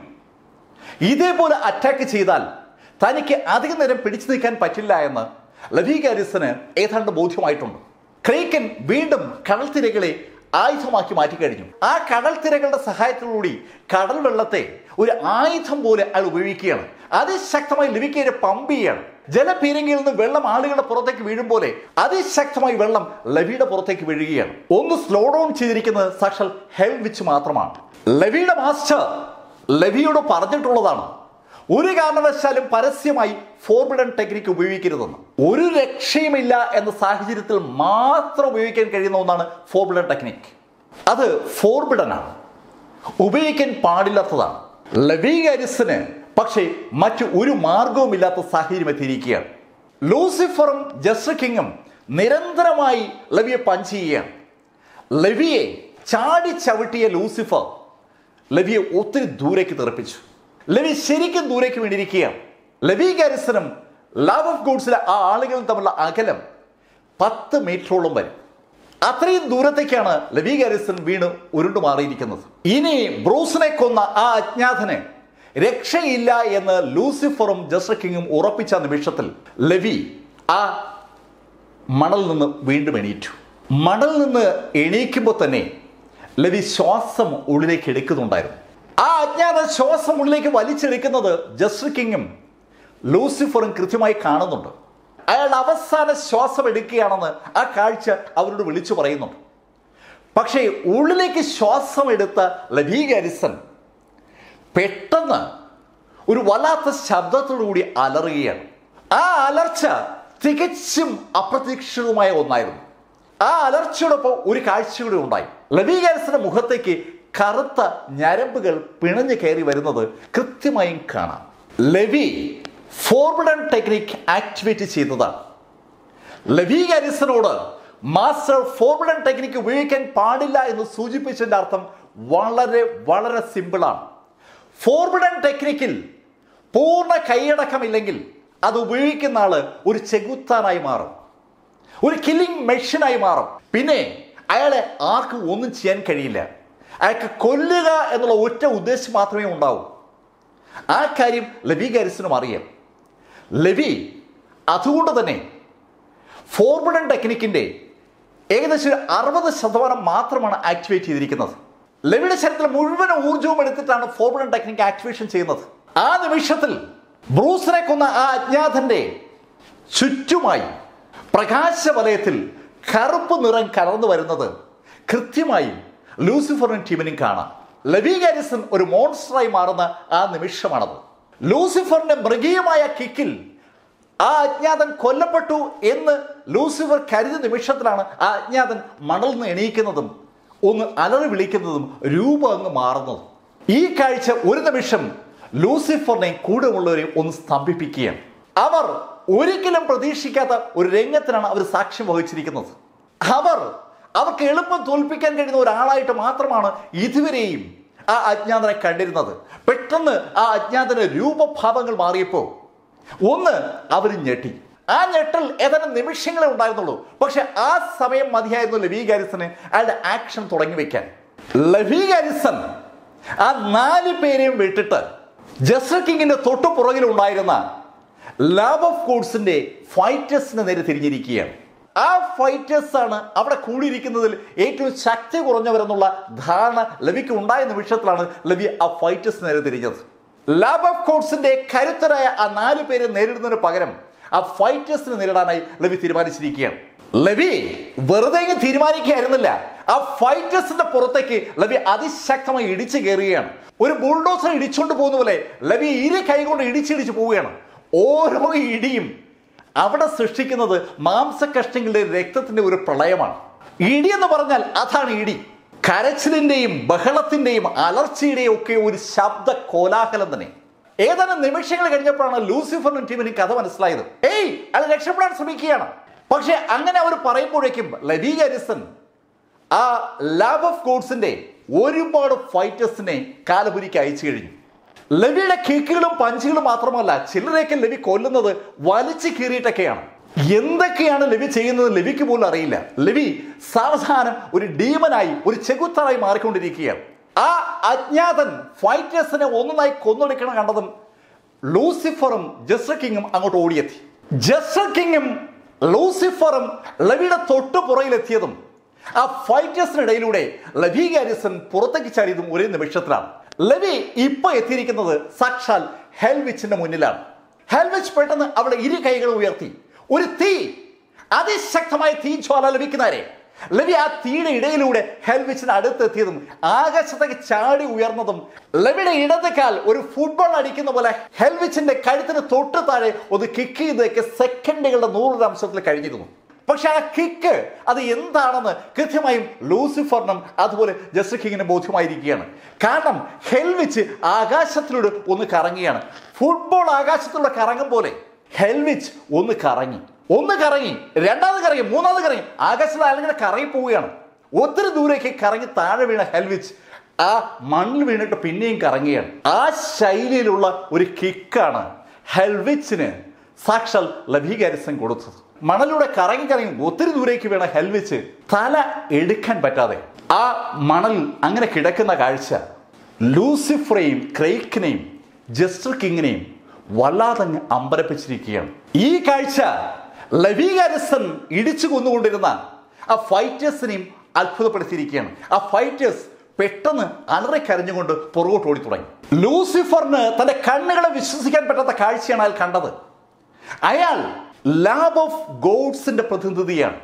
ഇതേപോലെ അറ്റാക്ക് ചെയ്താൽ തനിക്ക് അധിക നേരം പിടിച്ചു നിൽക്കാൻ പറ്റില്ല എന്ന് ലെവി ഗാരിസന് ഏതാണ്ട് ബോധ്യമായിട്ടുണ്ട്. ക്രേക്കൻ വീണ്ടും കടൽത്തിരകളെ ആയുധമാക്കി മാറ്റിക്കഴിഞ്ഞു. ആ കടൽത്തിരകളുടെ സഹായത്തോടുകൂടി കടൽ വെള്ളത്തെ ഒരു ആയുധം പോലെ അയാൾ ഉപയോഗിക്കുകയാണ്. അതിശക്തമായി ലെവിക്കേരെ പമ്പ് ചെയ്യാണ്. ജലപീരങ്കിയിൽ നിന്ന് വെള്ളം ആളുകളുടെ പുറത്തേക്ക് വീഴും പോലെ അതിശക്തമായി വെള്ളം ലെവിയുടെ പുറത്തേക്ക് വീഴുകയാണ്. ഒന്ന് സ്ലോ ഡൗൺ ചെയ്തിരിക്കുന്നത് സാക്ഷാൽ ഹെൽവിച്ച് മാത്രമാണ്. ലെവിയുടെ മാസ്റ്റർ ലെവിയോട് പറഞ്ഞിട്ടുള്ളതാണ്, ഒരു കാരണവശാലും പരസ്യമായി ഫോർബിഡൻ ടെക്നിക്ക് ഉപയോഗിക്കരുതെന്ന്. ഒരു രക്ഷയുമില്ല എന്ന സാഹചര്യത്തിൽ മാത്രം ഉപയോഗിക്കാൻ കഴിയുന്ന ഒന്നാണ് ഫോർബിഡൻ ടെക്നിക്ക്. അത് ഫോർബിഡൻ ആണ്, ഉപയോഗിക്കാൻ പാടില്ലാത്തതാണ്. ലെവി ഗാരിസന് പക്ഷേ മറ്റു ഒരു മാർഗവുമില്ലാത്ത സാഹചര്യം എത്തിയിരിക്കുകയാണ്. ലൂസിഫറും ജസ്റ്റർ കിങ്ങും നിരന്തരമായി ലെവിയെ പഞ്ച് ചെയ്യുകയാണ്. ലെവിയെ ചാടി ചവിട്ടിയ ലൂസിഫർ ലെവിയെ ഒത്തിരി ദൂരേക്ക് തെറിപ്പിച്ചു. ലെവി ശരിക്കും ദൂരേക്ക് വീണിരിക്കുകയാണ്. ലെവി ഗാരിസനും ലവ് ഓഫ് ഗോഡ്സിലെ ആ ആളുകളും തമ്മിലുള്ള അകലം 10 മീറ്ററോളം വരും. അത്രയും ദൂരത്തേക്കാണ് ലെവി ഗാരിസൺ വീണ് ഉരുണ്ടു മാറിയിരിക്കുന്നത്. ഇനി ബ്രൂസിനെ കൊന്ന ആ അജ്ഞാതന് രക്ഷയില്ല എന്ന് ലൂസിഫറും ജസ്റ്റർ കിങ്ങും ഉറപ്പിച്ച നിമിഷത്തിൽ ലെവി ആ മണൽ നിന്ന് വീണ്ടും എണീറ്റു. മണൽ നിന്ന് എണീക്കുമ്പോൾ തന്നെ ലെവി ശ്വാസം ഉള്ളിലേക്ക് എടുക്കുന്നുണ്ടായിരുന്നു. ആ അജ്ഞാത ശ്വാസം ഉള്ളിലേക്ക് വലിച്ചെടുക്കുന്നത് ജസ്റ്റർ കിങ്ങും ലൂസിഫറും കൃത്യമായി കാണുന്നുണ്ട്. അയാൾ അവസാന ശ്വാസം എടുക്കുകയാണെന്ന് ആ കാഴ്ച അവരോട് വിളിച്ചു പറയുന്നുണ്ട്. പക്ഷേ ഉള്ളിലേക്ക് ശ്വാസം എടുത്ത ലെവി ഗാരിസൺ പെട്ടെന്ന് ഒരു വല്ലാത്ത ശബ്ദത്തോടുകൂടി അലറുകയാണ്. ആ അലർച്ച തികച്ചും അപ്രതീക്ഷിതമായ ഒന്നായിരുന്നു. ആ അലർച്ചയോടൊപ്പം ഒരു കാഴ്ച കൂടി ഉണ്ടായി. ലെവി ഗാരിസന്റെ മുഖത്തേക്ക് കറുത്ത ഞരമ്പുകൾ പിണഞ്ഞു കയറി വരുന്നത് കൃത്യമായും കാണാം. ലെവി ഫോർബിഡൻ ടെക്നിക് ആക്ടിവേറ്റ് ചെയ്തതാണ്. ലെവി ഗാരിസനോട് മാസ്റ്റർ ഫോർബിഡൻ ടെക്നിക് ഉപയോഗിക്കാൻ പാടില്ല എന്ന് സൂചിപ്പിച്ചതിന്റെ അർത്ഥം വളരെ വളരെ സിമ്പിളാണ്. ഫോർബിഡൻ ടെക്നിക്കിൽ പൂർണ്ണ കൈയടക്കമില്ലെങ്കിൽ അത് ഉപയോഗിക്കുന്ന ആള് ഒരു ചെകുത്താനായി മാറും, ഒരു കില്ലിംഗ് മെഷീനായി മാറും. പിന്നെ അയാളെ ആർക്കും ഒന്നും ചെയ്യാൻ കഴിയില്ല. അയാൾക്ക് കൊല്ലുക എന്നുള്ള ഒറ്റ ഉദ്ദേശം മാത്രമേ ഉണ്ടാവൂ. ആ കാര്യം ലെവി ഗാരിസനും അറിയാം. ലെവി അതുകൊണ്ട് തന്നെ ഫോർബിഡൻ ടെക്നിക്കിന്റെ ഏകദേശം 60% മാത്രമാണ് ആക്ടിവേറ്റ് ചെയ്തിരിക്കുന്നത്. ലെവിയുടെ ശരീരത്തിൽ മുഴുവൻ ഊർജവും എടുത്തിട്ടാണ് ഫോർബിഡൻ ടെക്നിക്ക് ആക്ടിവേഷൻ ചെയ്യുന്നത്. ആ നിമിഷത്തിൽ ബ്രൂസിനെ കൊന്ന ആ അജ്ഞാതന്റെ ചുറ്റുമായി പ്രകാശവലയത്തിൽ കറുപ്പ് നിറം കലർന്നു വരുന്നത് കൃത്യമായും ലൂസിഫറിനും ടീമിനും കാണാം. ലെവി ഗാരിസൺ ഒരു മോൺസ്റ്ററായി മാറുന്ന ആ നിമിഷമാണത്. ലൂസിഫറിന്റെ മൃഗീയമായ കിക്കിൽ ആ അജ്ഞാതൻ കൊല്ലപ്പെട്ടു എന്ന് ലൂസിഫർ കരുതിയ നിമിഷത്തിലാണ് ആ അജ്ഞാതൻ മണൽ നിന്ന് എണീക്കുന്നതും ഒന്ന് അലറി വിളിക്കുന്നതും രൂപം അങ്ങ് മാറുന്നതും. ഈ കാഴ്ച ഒരു നിമിഷം ലൂസിഫറിനെ കൂടെ ഉള്ളവരെ ഒന്ന് സ്തംഭിപ്പിക്കുകയാണ്. അവർ ഒരിക്കലും പ്രതീക്ഷിക്കാത്ത ഒരു രംഗത്തിനാണ് അവർ സാക്ഷ്യം വഹിച്ചിരിക്കുന്നത്. അവർക്ക് എളുപ്പം തോൽപ്പിക്കാൻ കഴിയുന്ന ഒരാളായിട്ട് മാത്രമാണ് ഇതുവരെയും ആ അജ്ഞാതനെ കണ്ടിരുന്നത്. പെട്ടെന്ന് ആ അജ്ഞാതന്റെ രൂപഭാവങ്ങൾ മാറിയപ്പോൾ ഒന്ന് അവർ ഞെട്ടി. ആ ഞെട്ടൽ ഏതാനും നിമിഷങ്ങളെ ഉണ്ടായിരുന്നുള്ളൂ. പക്ഷെ ആ സമയം മതിയായിരുന്നു ലെവി ഗാരിസന് അയാളുടെ ആക്ഷൻ തുടങ്ങി വെക്കാൻ. ലെവി ഗാരിസൺ ആ 4 പേരെയും വിട്ടിട്ട് ജസ്റ്റർ കിങ്ങിന്റെ തൊട്ടു പുറകിലുണ്ടായിരുന്ന ലാബ് ഓഫ് ഗോഡ്സിന്റെ ഫൈറ്റേഴ്സിന് നേരെ തിരിഞ്ഞിരിക്കുകയാണ്. ആ ഫൈറ്റേഴ്സ് ആണ് അവിടെ കൂടിയിരിക്കുന്നതിൽ ഏറ്റവും ശക്തി കുറഞ്ഞവരെന്നുള്ള ധാരണ ലെവിക്ക് ഉണ്ടായ നിമിഷത്തിലാണ് ലെവി ആ ഫൈറ്റേഴ്സ് നേരെ തിരിഞ്ഞത്. ലാബ് ഓഫ് ഗോഡ്സിന്റെ കരുത്തരായ ആ 4 പേരെ നേരിടുന്നതിന് പകരം ആ ഫൈറ്റേഴ്സിനെ നേരിടാനായി ലെവി തീരുമാനിച്ചിരിക്കുകയാണ്. ലെവി വെറുതെ തീരുമാനിക്കുകയായിരുന്നില്ല. ആ ഫൈറ്റേഴ്സിന്റെ പുറത്തേക്ക് ലെവി അതിശക്തമായി ഇടിച്ചു കയറുകയാണ്. ഒരു ബുൾഡോസർ ഇടിച്ചുകൊണ്ട് പോകുന്ന പോലെ ലെവി ഇരു കൈകൊണ്ട് ഇടിച്ചിടിച്ചു പോവുകയാണ്. ഓരോ ഇടിയും അവിടെ സൃഷ്ടിക്കുന്നത് മാംസകഷ്ണങ്ങളുടെ രക്തത്തിന്റെ ഒരു പ്രളയമാണ്. ഇടി എന്ന് പറഞ്ഞാൽ അതാണ് ഇടി. കരച്ചിലിന്റെയും ബഹളത്തിന്റെയും അലർച്ചയുടെയും ഒക്കെ ഒരു ശബ്ദ കോലാഹലം തന്നെ. ഏതാനും നിമിഷങ്ങൾ കഴിഞ്ഞപ്പോഴാണ് ലൂസിഫറിനും ടീമിനും കഥ മനസ്സിലായത്. അത് രക്ഷപ്പെടാൻ ശ്രമിക്കുകയാണ്. പക്ഷെ അങ്ങനെ അവർ പറയുമ്പോഴേക്കും ലെവി ഗാരിസൺ ആ ലാബ് ഓഫ് ഗോഡ്സിന്റെ ഒരുപാട് ഫൈറ്റേഴ്സിനെ കാലപുരിക്ക് അയച്ചു കഴിഞ്ഞു. ലെവിയുടെ കിക്കുകളും പഞ്ചുകളും മാത്രമല്ല, ചിലരെയൊക്കെ ലെവി കൊല്ലുന്നത് വലിച്ചു കീറിയിട്ടൊക്കെയാണ്. എന്തൊക്കെയാണ് ലെവി ചെയ്യുന്നത് ലെവിക്ക് പോലും അറിയില്ല. ലെവി സാവധാനം ഒരു ഡീമനായി, ഒരു ചെകുത്താനായി മാറിക്കൊണ്ടിരിക്കുകയാണ്. ആ അജ്ഞാതൻ ഫൈറ്റേഴ്സിനെ ഒന്നായി കൊന്നൊടുക്കണം കണ്ടതും ലൂസിഫറും ജസ്റ്റർ കിങ്ങും അങ്ങോട്ട് ഓടിയെത്തി. ജസ്റ്റർ കിങ്ങും ലൂസിഫറും ലെവിയുടെ തൊട്ടു പുറയിലെത്തിയതും ആ ഫൈറ്റേഴ്സിനിടയിലൂടെ ലെവി ഗാരിസൺ പുറത്തേക്ക് ചാടിയതും ഒരേ നിമിഷത്തിലാണ്. ലെവി ഇപ്പൊ എത്തിയിരിക്കുന്നത് സാക്ഷാൽ ഹെൽവിച്ചിന്റെ മുന്നിലാണ്. ഹെൽവിച്ച് പെട്ടെന്ന് അവിടെ ഇരു കൈകളും ഉയർത്തി ഒരു തീ, അതിശക്തമായ തീ ജ്വാല ലെവിക്ക് നേരെ. ലെവി ആ തീയുടെ ഇടയിലൂടെ ഹെൽവിച്ചിന് അടുത്തെത്തിയതും ആകാശത്തേക്ക് ചാടി ഉയർന്നതും ലെവിയുടെ ഇടത് കാൽ ഒരു ഫുട്ബോൾ അടിക്കുന്ന പോലെ ഹെൽവിച്ചിന്റെ കഴുത്തിന് തൊട്ട് താഴെ ഒന്ന് കിക്ക് ചെയ്തൊക്കെ സെക്കൻഡുകളുടെ 100% കഴിഞ്ഞിരുന്നു. പക്ഷെ ആ കിക്ക് അത് എന്താണെന്ന് കൃത്യമായും ലൂസിഫറിനും അതുപോലെ ജസ്റ്റർ കിങ്ങിനും ബോധ്യമായിരിക്കുകയാണ്. കാരണം ഹെൽവിച്ച് ആകാശത്തിലൂടെ ഒന്ന് കറങ്ങിയാണ്. ഫുട്ബോൾ ആകാശത്തിലൂടെ കറങ്ങും പോലെ ഹെൽവിച്ച് ഒന്ന് കറങ്ങി, രണ്ടാമത് കറങ്ങി, മൂന്നാമത് കറങ്ങി, ആകാശത്തിൽ ആളിങ്ങനെ കറങ്ങി പോവുകയാണ്. ഒത്തിരി ദൂരേക്ക് കറങ്ങി താഴെ വീണ ഹെൽവിച്ച് ആ മണ്ണിൽ വീണിട്ട് പിന്നെയും കറങ്ങിയാണ്. ആ ശൈലിയിലുള്ള ഒരു കിക്കാണ് ഹെൽവിച്ചിന് സാക്ഷാൽ ലെവി ഗാരിസൺ കൊടുത്തത്. മണലിലൂടെ കറങ്ങി ഒത്തിരി ദൂരേക്ക് വീണ ഹെൽവിച്ച് തല എടുക്കാൻ പറ്റാതെ ആ മണൽ അങ്ങനെ കിടക്കുന്ന കാഴ്ച ലൂസിഫറെയും ക്രൈക്കിനെയും ജസ്റ്റർ കിങ്ങിനെയും വല്ലാതങ്ങ് അമ്പരപ്പിച്ചിരിക്കുകയാണ്. ഈ കാഴ്ച ലെവി ഗാരിസൺ ഇടിച്ചു കൊന്നുകൊണ്ടിരുന്ന ആ ഫൈറ്റേഴ്സിനെയും അത്ഭുതപ്പെടുത്തിയിരിക്കുകയാണ്. ആ ഫൈറ്റേഴ്സ് പെട്ടെന്ന് അലറിക്കരഞ്ഞുകൊണ്ട് പുറകോട്ട് ഓടി തുടങ്ങി. ലൂസിഫറിന് തന്റെ കണ്ണുകളെ വിശ്വസിക്കാൻ പറ്റാത്ത കാഴ്ചയാണ് അയാൾ കണ്ടത്. അയാൾ ലാബ് ഓഫ് ഗോഡ്സിന്റെ പ്രതിനിധിയാണ്.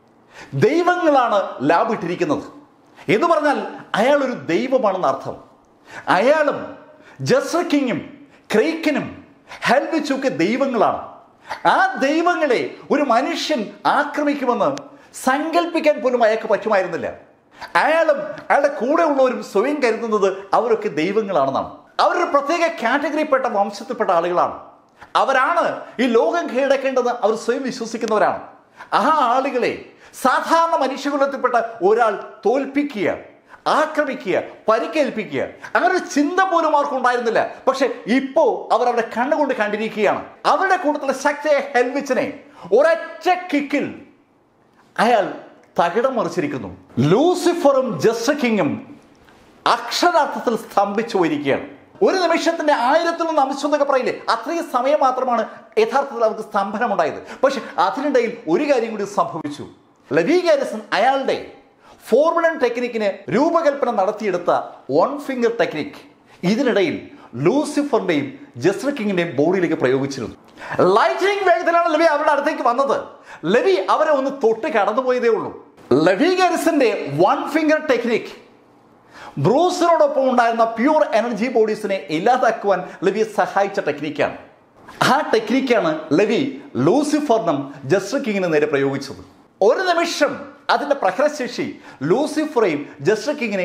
ദൈവങ്ങളാണ് ലാബ് ഇട്ടിരിക്കുന്നത് എന്ന് പറഞ്ഞാൽ അയാൾ ഒരു ദൈവമാണെന്ന് അർത്ഥം. അയാളും ജസ്റ്റർ കിങ്ങും ക്രൈക്കിനും ഹെൽവിച്ചും ഒക്കെ ദൈവങ്ങളാണ്. ആ ദൈവങ്ങളെ ഒരു മനുഷ്യൻ ആക്രമിക്കുമെന്ന് സങ്കല്പിക്കാൻ പോലും അയാൾക്ക് പറ്റുമായിരുന്നില്ല. അയാളും അയാളുടെ കൂടെ ഉള്ളവരും സ്വയം കരുതുന്നത് അവരൊക്കെ ദൈവങ്ങളാണെന്നാണ്. അവരൊരു പ്രത്യേക കാറ്റഗറിപ്പെട്ട വംശത്തിൽപ്പെട്ട ആളുകളാണ്. അവരാണ് ഈ ലോകം കീഴടക്കേണ്ടത് അവർ സ്വയം വിശ്വസിക്കുന്നവരാണ്. ആ ആളുകളെ സാധാരണ മനുഷ്യകുലത്തിൽപ്പെട്ട ഒരാൾ തോൽപ്പിക്കുക, ആക്രമിക്കുക, പരിക്കേൽപ്പിക്കുക, അങ്ങനെ ഒരു ചിന്ത പോലും അവർക്ക് ഉണ്ടായിരുന്നില്ല. പക്ഷെ ഇപ്പോ അവർ അവരുടെ കണ്ണുകൊണ്ട് കണ്ടിരിക്കുകയാണ്. അവരുടെ കൂട്ടത്തിലെ ശക്തിയായ ഹെൽവിച്ചിനെ ഒരൊറ്റ കിക്കിൽ അയാൾ തകിടം മറിച്ചിരിക്കുന്നു. ലൂസിഫറും ജസ്റ്റിക്കിങ്ങും അക്ഷരാർത്ഥത്തിൽ സ്തംഭിച്ചു പോയിരിക്കുകയാണ്. ഒരു നിമിഷത്തിന്റെ 1000 അംശം എന്നൊക്കെ പറയില്ലേ, അത്രയും സമയം മാത്രമാണ് യഥാർത്ഥത്തിൽ അവർക്ക് സ്തംഭനമുണ്ടായത്. പക്ഷെ അതിനിടയിൽ ഒരു കാര്യം കൂടി സംഭവിച്ചു. ലെവി ഗാരിസൺ അയാളുടെ ഫോർമുലൻ ടെക്നിക്കിന് രൂപകൽപ്പന നടത്തിയെടുത്ത 1 ഫിംഗർ ടെക്നിക് ഇതിനിടയിൽ ലൂസിഫറിന്റെയും ജസ്റ്റിക്കിങ്ങിന്റെയും ബോഡിയിലേക്ക് പ്രയോഗിച്ചിരുന്നു. ലൈറ്റിനിങ് വേഗത്തിലാണ് ലെവി അവരുടെ അടുത്തേക്ക് വന്നത്. ലെവി അവരെ ഒന്ന് തൊട്ട് കടന്നുപോയതേ ഉള്ളൂ. ലെവി ഗാരിസന്റെ 1 ഫിംഗർ ടെക്നിക് ബ്രൂസിനോടൊപ്പം ഉണ്ടായിരുന്ന പ്യൂർ എനർജി ബോഡീസിനെ ഇല്ലാതാക്കുവാൻ ലെവിയെ സഹായിച്ച ടെക്നിക്കാണ്. ആ ടെക്നിക്കാണ് ലെവി ലൂസിഫറിനും ജസ്റ്റിക്കിങ്ങിനും നേരെ പ്രയോഗിച്ചത്. ഒരു നിമിഷം അതിന്റെ പ്രഹരശേഷി ലൂസിഫറെയും ജസ്റ്റിക്കിങ്ങിനെ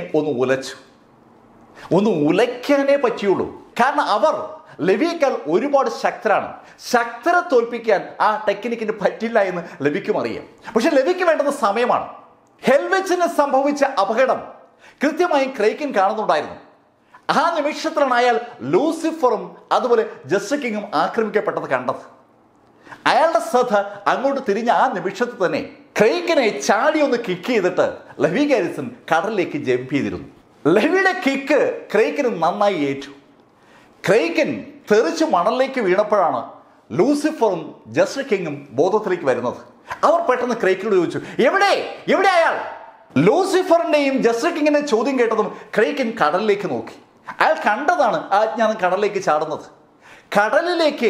ഒന്ന് ഉലയ്ക്കാനേ പറ്റിയുള്ളൂ. കാരണം അവർ ലെവിയേക്കാൾ ഒരുപാട് ശക്തരാണ്. ശക്തരെ തോൽപ്പിക്കാൻ ആ ടെക്നിക്കിന് പറ്റില്ല എന്ന് ലെവിക്കും അറിയാം. പക്ഷെ ലെവിക്ക് വേണ്ടത് സമയമാണ്. ഹെൽവെച്ചിന് സംഭവിച്ച അപകടം കൃത്യമായും ക്രേക്കിൻ കാണുന്നുണ്ടായിരുന്നു. ആ നിമിഷത്തിലാണ് അയാൾ ലൂസിഫറും അതുപോലെ ജസ്റ്റിക്കിങ്ങും ആക്രമിക്കപ്പെട്ടത് കണ്ടത്. അയാളുടെ ശ്രദ്ധ അങ്ങോട്ട് തിരിഞ്ഞ ആ നിമിഷത്തിൽ തന്നെ ക്രേക്കിനെ ചാടി ഒന്ന് കിക്ക് ചെയ്തിട്ട് ലെവി ഗാരിസൺ കടലിലേക്ക് ജമ്പ് ചെയ്തിരുന്നു. ലെവിയുടെ കിക്ക് ക്രേക്കിന് നന്നായി ഏറ്റു. ക്രേക്കിൻ തെറിച്ച് മണലിലേക്ക് വീണപ്പോഴാണ് ലൂസിഫറും ജസ്റ്റിക്കിങ്ങും ബോധത്തിലേക്ക് വരുന്നത്. അവർ പെട്ടെന്ന് ക്രേക്കിനോട് ചോദിച്ചു, എവിടെ അയാൾ? ലൂസിഫറിന്റെയും ജസ്റ്റിക്കിങ്ങിന്റെ ചോദ്യം കേട്ടതും ക്രേക്കിൻ കടലിലേക്ക് നോക്കി. അയാൾ കണ്ടതാണ് ആ അജ്ഞാനം കടലിലേക്ക് ചാടുന്നത്. കടലിലേക്ക്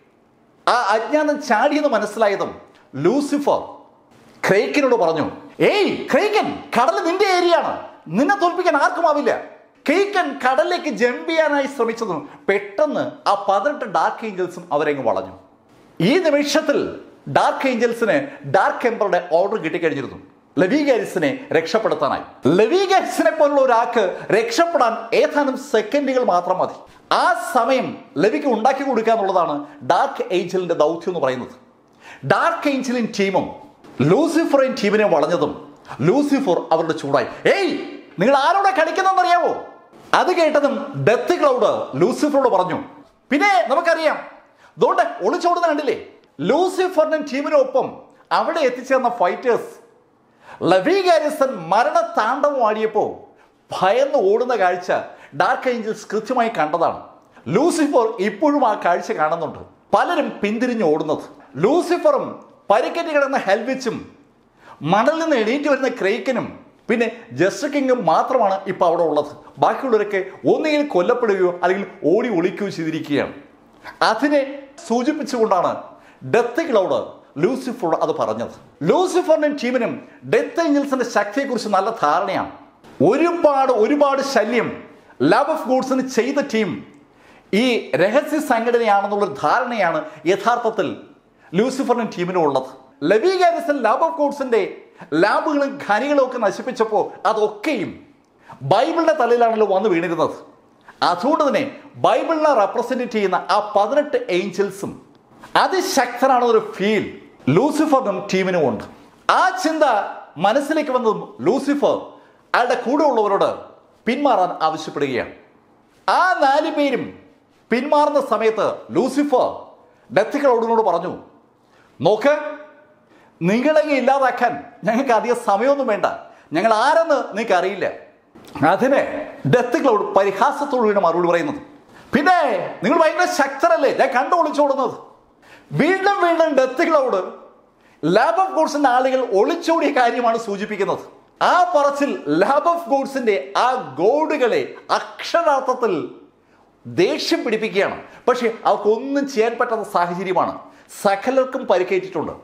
ആ അജ്ഞാനം ചാടിയെന്ന് മനസ്സിലായതും ലൂസിഫർ ക്രേക്കിനോട് പറഞ്ഞു, ഏയ് ക്രേക്കൻ, കടൽ നിന്റെ ഏരിയയാണ്, നിന്നെ തോൽപ്പിക്കാൻ ആർക്കും ആവില്ല. ക്രേക്കൻ കടലിലേക്ക് ജമ്പ് ചെയ്യാനായി ശ്രമിച്ചതും പെട്ടെന്ന് ആ 18 ഡാർക്ക് ഏഞ്ചൽസും അവരെങ്ങ് വളഞ്ഞു. ഈ നിമിഷത്തിൽ ഡാർക്ക് ഏഞ്ചൽസിന് ഡാർക്ക് എംപറുടെ ഓർഡർ കിട്ടിക്കഴിഞ്ഞിരുന്നു ലെവി ഗാരിസനെ രക്ഷപ്പെടുത്താനായി. ലെവി ഗാരിസനെ പോലുള്ള ഒരാൾക്ക് രക്ഷപ്പെടാൻ ഏതാനും സെക്കൻഡുകൾ മാത്രം മതി. ആ സമയം ലെവിക്ക് ഉണ്ടാക്കി കൊടുക്കുക എന്നുള്ളതാണ് ഡാർക്ക് ഏഞ്ചലിന്റെ ദൗത്യം എന്ന് പറയുന്നത്. ഡാർക്ക് ഏഞ്ചലിൻ ടീമും ലൂസിഫറിൻ ടീമിനെ വളഞ്ഞതും ലൂസിഫർ അവരുടെ ചൂടായി, ഏയ് നിങ്ങൾ ആരോടെ കളിക്കുന്നറിയാവോ? അത് കേട്ടതും ഡെത്ത് ക്ലൗഡ് ലൂസിഫറോട് പറഞ്ഞു, പിന്നെ നമുക്കറിയാം, അതുകൊണ്ട് ഒളിച്ചോടുന്ന കണ്ടില്ലേ? ലൂസിഫറിനും ടീമിനൊപ്പം അവിടെ എത്തിച്ചേർന്ന ഫൈറ്റേഴ്സ് ലെവി ഗാരിസൺ മരണ താണ്ഡവം ആടിയപ്പോൾ ഭയന്ന് ഓടുന്ന കാഴ്ച ഡാർക്ക് ഏഞ്ചൽസ് കൃത്യമായി കണ്ടതാണ്. ലൂസിഫർ ഇപ്പോഴും ആ കാഴ്ച കാണുന്നുണ്ട്. പലരും പിന്തിരിഞ്ഞ് ഓടുന്നത്. ലൂസിഫറും പരിക്കേറ്റ് കിടന്ന ഹെൽവിച്ചും മണലിൽ നിന്ന് എണീറ്റ് വരുന്ന ക്രേക്കനും പിന്നെ ജസ്റ്റിക്കിങ്ങും മാത്രമാണ് ഇപ്പോൾ അവിടെ ഉള്ളത്. ബാക്കിയുള്ളവരൊക്കെ ഒന്നുകിൽ കൊല്ലപ്പെടുകയോ അല്ലെങ്കിൽ ഓടി ഒളിക്കുകയോ ചെയ്തിരിക്കുകയാണ്. അതിനെ സൂചിപ്പിച്ചുകൊണ്ടാണ് ഡെത്ത് ക്ലൗഡ് ലൂസിഫർ അത് പറഞ്ഞത്. ലൂസിഫറിനും ടീമിനും ഡെത്ത് ഏഞ്ചൽസിന്റെ ശക്തിയെക്കുറിച്ച് നല്ല ധാരണയാണ്. ഒരുപാട് ശല്യം ലാബ് ഓഫ് ഗോഡ്സിന് ചെയ്ത ടീം ഈ രഹസ്യ സംഘടനയാണെന്നുള്ളൊരു ധാരണയാണ് യഥാർത്ഥത്തിൽ ലൂസിഫറിനും ടീമിനും ഉള്ളത്. ലെവി ഗാരിസൺ ലാബ് ഓഫ് ഗോഡ്സിന്റെ ലാബുകളും ഖനികളും ഒക്കെ നശിപ്പിച്ചപ്പോൾ അതൊക്കെയും ബൈബിളിന്റെ തലയിലാണല്ലോ വന്ന് വീണിരുന്നത്. അതുകൊണ്ട് തന്നെ ബൈബിളിനെ റെപ്രസെന്റ് ചെയ്യുന്ന ആ 18 ഏഞ്ചൽസും അതിശക്തരാണെന്നൊരു ഫീൽ ലൂസിഫറിനും ടീമിനും ഉണ്ട്. ആ ചിന്ത മനസ്സിലേക്ക് വന്നതും ലൂസിഫർ അയാളുടെ കൂടെ ഉള്ളവരോട് പിന്മാറാൻ ആവശ്യപ്പെടുകയാണ്. ആ 4 പേരും പിന്മാറുന്ന സമയത്ത് ലൂസിഫർ ഡെത്ത് ക്ലൗഡിനോട് പറഞ്ഞു, നോക്ക്, നിങ്ങളെങ്കിൽ ഇല്ലാതാക്കാൻ ഞങ്ങൾക്ക് അധികം സമയമൊന്നും വേണ്ട, ഞങ്ങൾ ആരെന്ന് നിങ്ങൾക്ക് അറിയില്ല. അതിന് ഡെത്ത് ക്ലൗഡ് പരിഹാസത്തോടുകൂടി മറുപടി പറയുന്നത്, പിന്നെ നിങ്ങൾ ഭയങ്കര ശക്തരല്ലേ, ഞാൻ കണ്ടു ഒളിച്ചോടുന്നത്. വീണ്ടും ഡെത്ത് ക്ലൗഡ് ലാബ് ഓഫ് ഗോഡ്സിന്റെ ആളുകൾ ഒളിച്ചോടിയ കാര്യമാണ് സൂചിപ്പിക്കുന്നത്. ആ പറച്ചിൽ ലാബ് ഓഫ് ഗോഡ്സിന്റെ ആ ഗോഡുകളെ അക്ഷരാർത്ഥത്തിൽ ദേഷ്യം പിടിപ്പിക്കുകയാണ്. പക്ഷെ അവർക്കൊന്നും ചെയ്യാൻ പറ്റാത്ത സാഹചര്യമാണ്. സകലർക്കും പരിക്കേറ്റിട്ടുണ്ട്.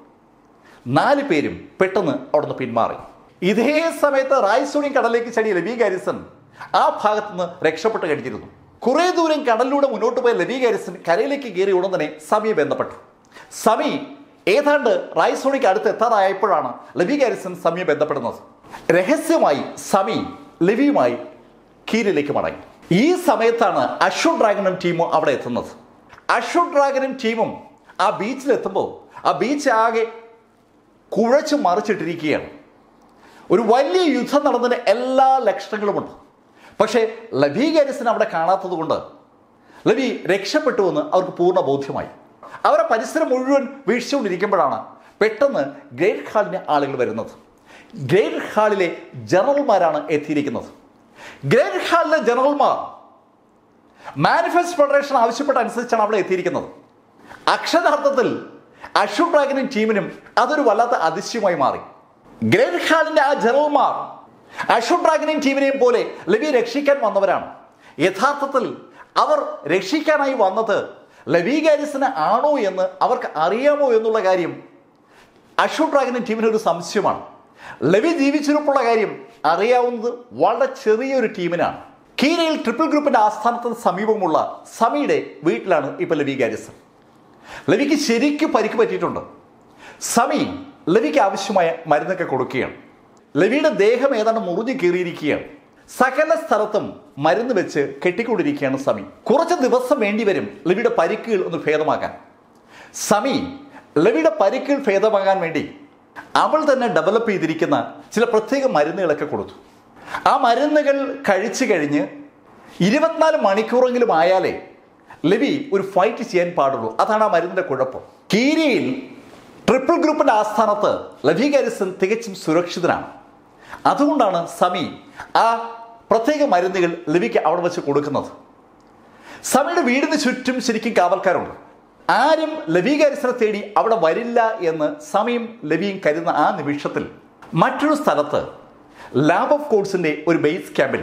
4 പേരും പെട്ടെന്ന് അവിടുന്ന് പിന്മാറി. ഇതേ സമയത്ത് റായ്സോണിയം കടലിലേക്ക് ചടിയ ലെവി ഗാരിസൺ ആ ഭാഗത്ത് നിന്ന് രക്ഷപ്പെട്ട് കഴിഞ്ഞിരുന്നു. കുറെ ദൂരം കടലിലൂടെ മുന്നോട്ട് പോയ ലെവി ഗാരിസൺ കരയിലേക്ക് കയറി ഉടൻ തന്നെ സമിയെ ബന്ധപ്പെട്ടു. സമി ഏതാണ്ട് റായ്സോണിക്ക് അടുത്ത് എത്താറായപ്പോഴാണ് ലെവി ഗാരിസൺ സമിയെ ബന്ധപ്പെടുന്നത്. രഹസ്യമായി സമി ലെവിയുമായി കീരിലേക്ക് മടങ്ങി. ഈ സമയത്താണ് അശ്വ ഡ്രാഗനും ടീമും അവിടെ എത്തുന്നത്. അശ്വ ഡ്രാഗനും ടീമും ആ ബീച്ചിലെത്തുമ്പോൾ ആ ബീച്ച് ആകെ കുഴച്ചു മറിച്ചിട്ടിരിക്കുകയാണ്. ഒരു വലിയ യുദ്ധം നടന്നതിന് എല്ലാ ലക്ഷണങ്ങളുമുണ്ട്. പക്ഷേ ലവി ഗാരിസൺ അവിടെ കാണാത്തത് കൊണ്ട് ലവി രക്ഷപ്പെട്ടുവെന്ന് അവർക്ക് പൂർണ്ണ ബോധ്യമായി. അവരെ പരിസരം മുഴുവൻ വീഴ്ചകൊണ്ടിരിക്കുമ്പോഴാണ് പെട്ടെന്ന് ഗ്രേറ്റ് ഹാളിന് ആളുകൾ വരുന്നത്. ഗ്രേറ്റ് ഹാളിലെ ജനറൽമാരാണ് എത്തിയിരിക്കുന്നത്. ഗ്രേറ്റ് ഹാളിലെ ജനറൽമാർ മാനിഫെസ്റ്റ് ഫെഡറേഷൻ ആവശ്യപ്പെട്ട അനുസരിച്ചാണ് അവിടെ എത്തിയിരിക്കുന്നത്. അക്ഷരാർത്ഥത്തിൽ അഷൂർ ഡ്രാഗനും ടീമിനും അതൊരു വല്ലാത്ത അതിശയമായി മാറി. ഗ്രേറ്റ് ഹാളിന്റെ ആ ജനറൽമാർ അഷൂർ ഡ്രാഗനെയും ടീമിനെയും പോലെ ലവിയെ രക്ഷിക്കാൻ വന്നവരാണ്. യഥാർത്ഥത്തിൽ അവർ രക്ഷിക്കാനായി വന്നത് ലവി ഗാരിസന് ആണോ എന്ന് അവർക്ക് അറിയാമോ എന്നുള്ള കാര്യം അഷൂർ ഡ്രാഗനും ടീമിന് ഒരു സംശയമാണ്. ലവി ജീവിച്ചിരിപ്പുള്ള കാര്യം അറിയാവുന്നത് വളരെ ചെറിയൊരു ടീമിനാണ്. കീരയിൽ ട്രിപ്പിൾ ഗ്രൂപ്പിന്റെ ആസ്ഥാനത്തിന് സമീപമുള്ള സമീയുടെ വീട്ടിലാണ് ഇപ്പോൾ ലവി ഗാരിസൺ. ലവിക്ക് ശരിക്കും പരിക്ക് പറ്റിയിട്ടുണ്ട്. സമി ലവിക്ക് ആവശ്യമായ മരുന്നൊക്കെ കൊടുക്കുകയാണ്. ലവിയുടെ ദേഹം ഏതാണ്ട് മുറിഞ്ഞു കീറിയിരിക്കുകയാണ്. സകല സ്ഥലത്തും മരുന്ന് വെച്ച് കെട്ടിക്കൊണ്ടിരിക്കുകയാണ് സമി. കുറച്ച് ദിവസം വേണ്ടിവരും ലവിയുടെ പരിക്കുകൾ ഒന്ന് ഭേദമാക്കാൻ. സമി ലവിയുടെ പരിക്കുകൾ ഭേദമാകാൻ വേണ്ടി അവൾ തന്നെ ഡെവലപ്പ് ചെയ്തിരിക്കുന്ന ചില പ്രത്യേക മരുന്നുകളൊക്കെ കൊടുത്തു. ആ മരുന്നുകൾ കഴിച്ചു കഴിഞ്ഞ് 24 മണിക്കൂറെങ്കിലും ആയാലേ ലവി ഒരു ഫൈറ്റ് ചെയ്യാൻ പാടുള്ളൂ. അതാണ് ആ മരുന്നിന്റെ കുഴപ്പം. കീരയിൽ ട്രിപ്പിൾ ഗ്രൂപ്പിന്റെ ആസ്ഥാനത്ത് ലവി ഗാരിസൺ തികച്ചും സുരക്ഷിതനാണ്. അതുകൊണ്ടാണ് സമി ആ പ്രത്യേക മരുന്നുകൾ ലവിക്ക് അവിടെ വെച്ച് കൊടുക്കുന്നത്. സമിയുടെ വീടിന് ചുറ്റും ശരിക്കും കാവൽക്കാരുണ്ട്. ആരും ലവി ഗാരിസനെ തേടി അവിടെ വരില്ല എന്ന് സമയും ലവിയും കരുതുന്ന ആ നിമിഷത്തിൽ മറ്റൊരു സ്ഥലത്ത് ലാബ് ഓഫ് കോഡ്സിന്റെ ഒരു ബേസ് ക്യാമ്പിൽ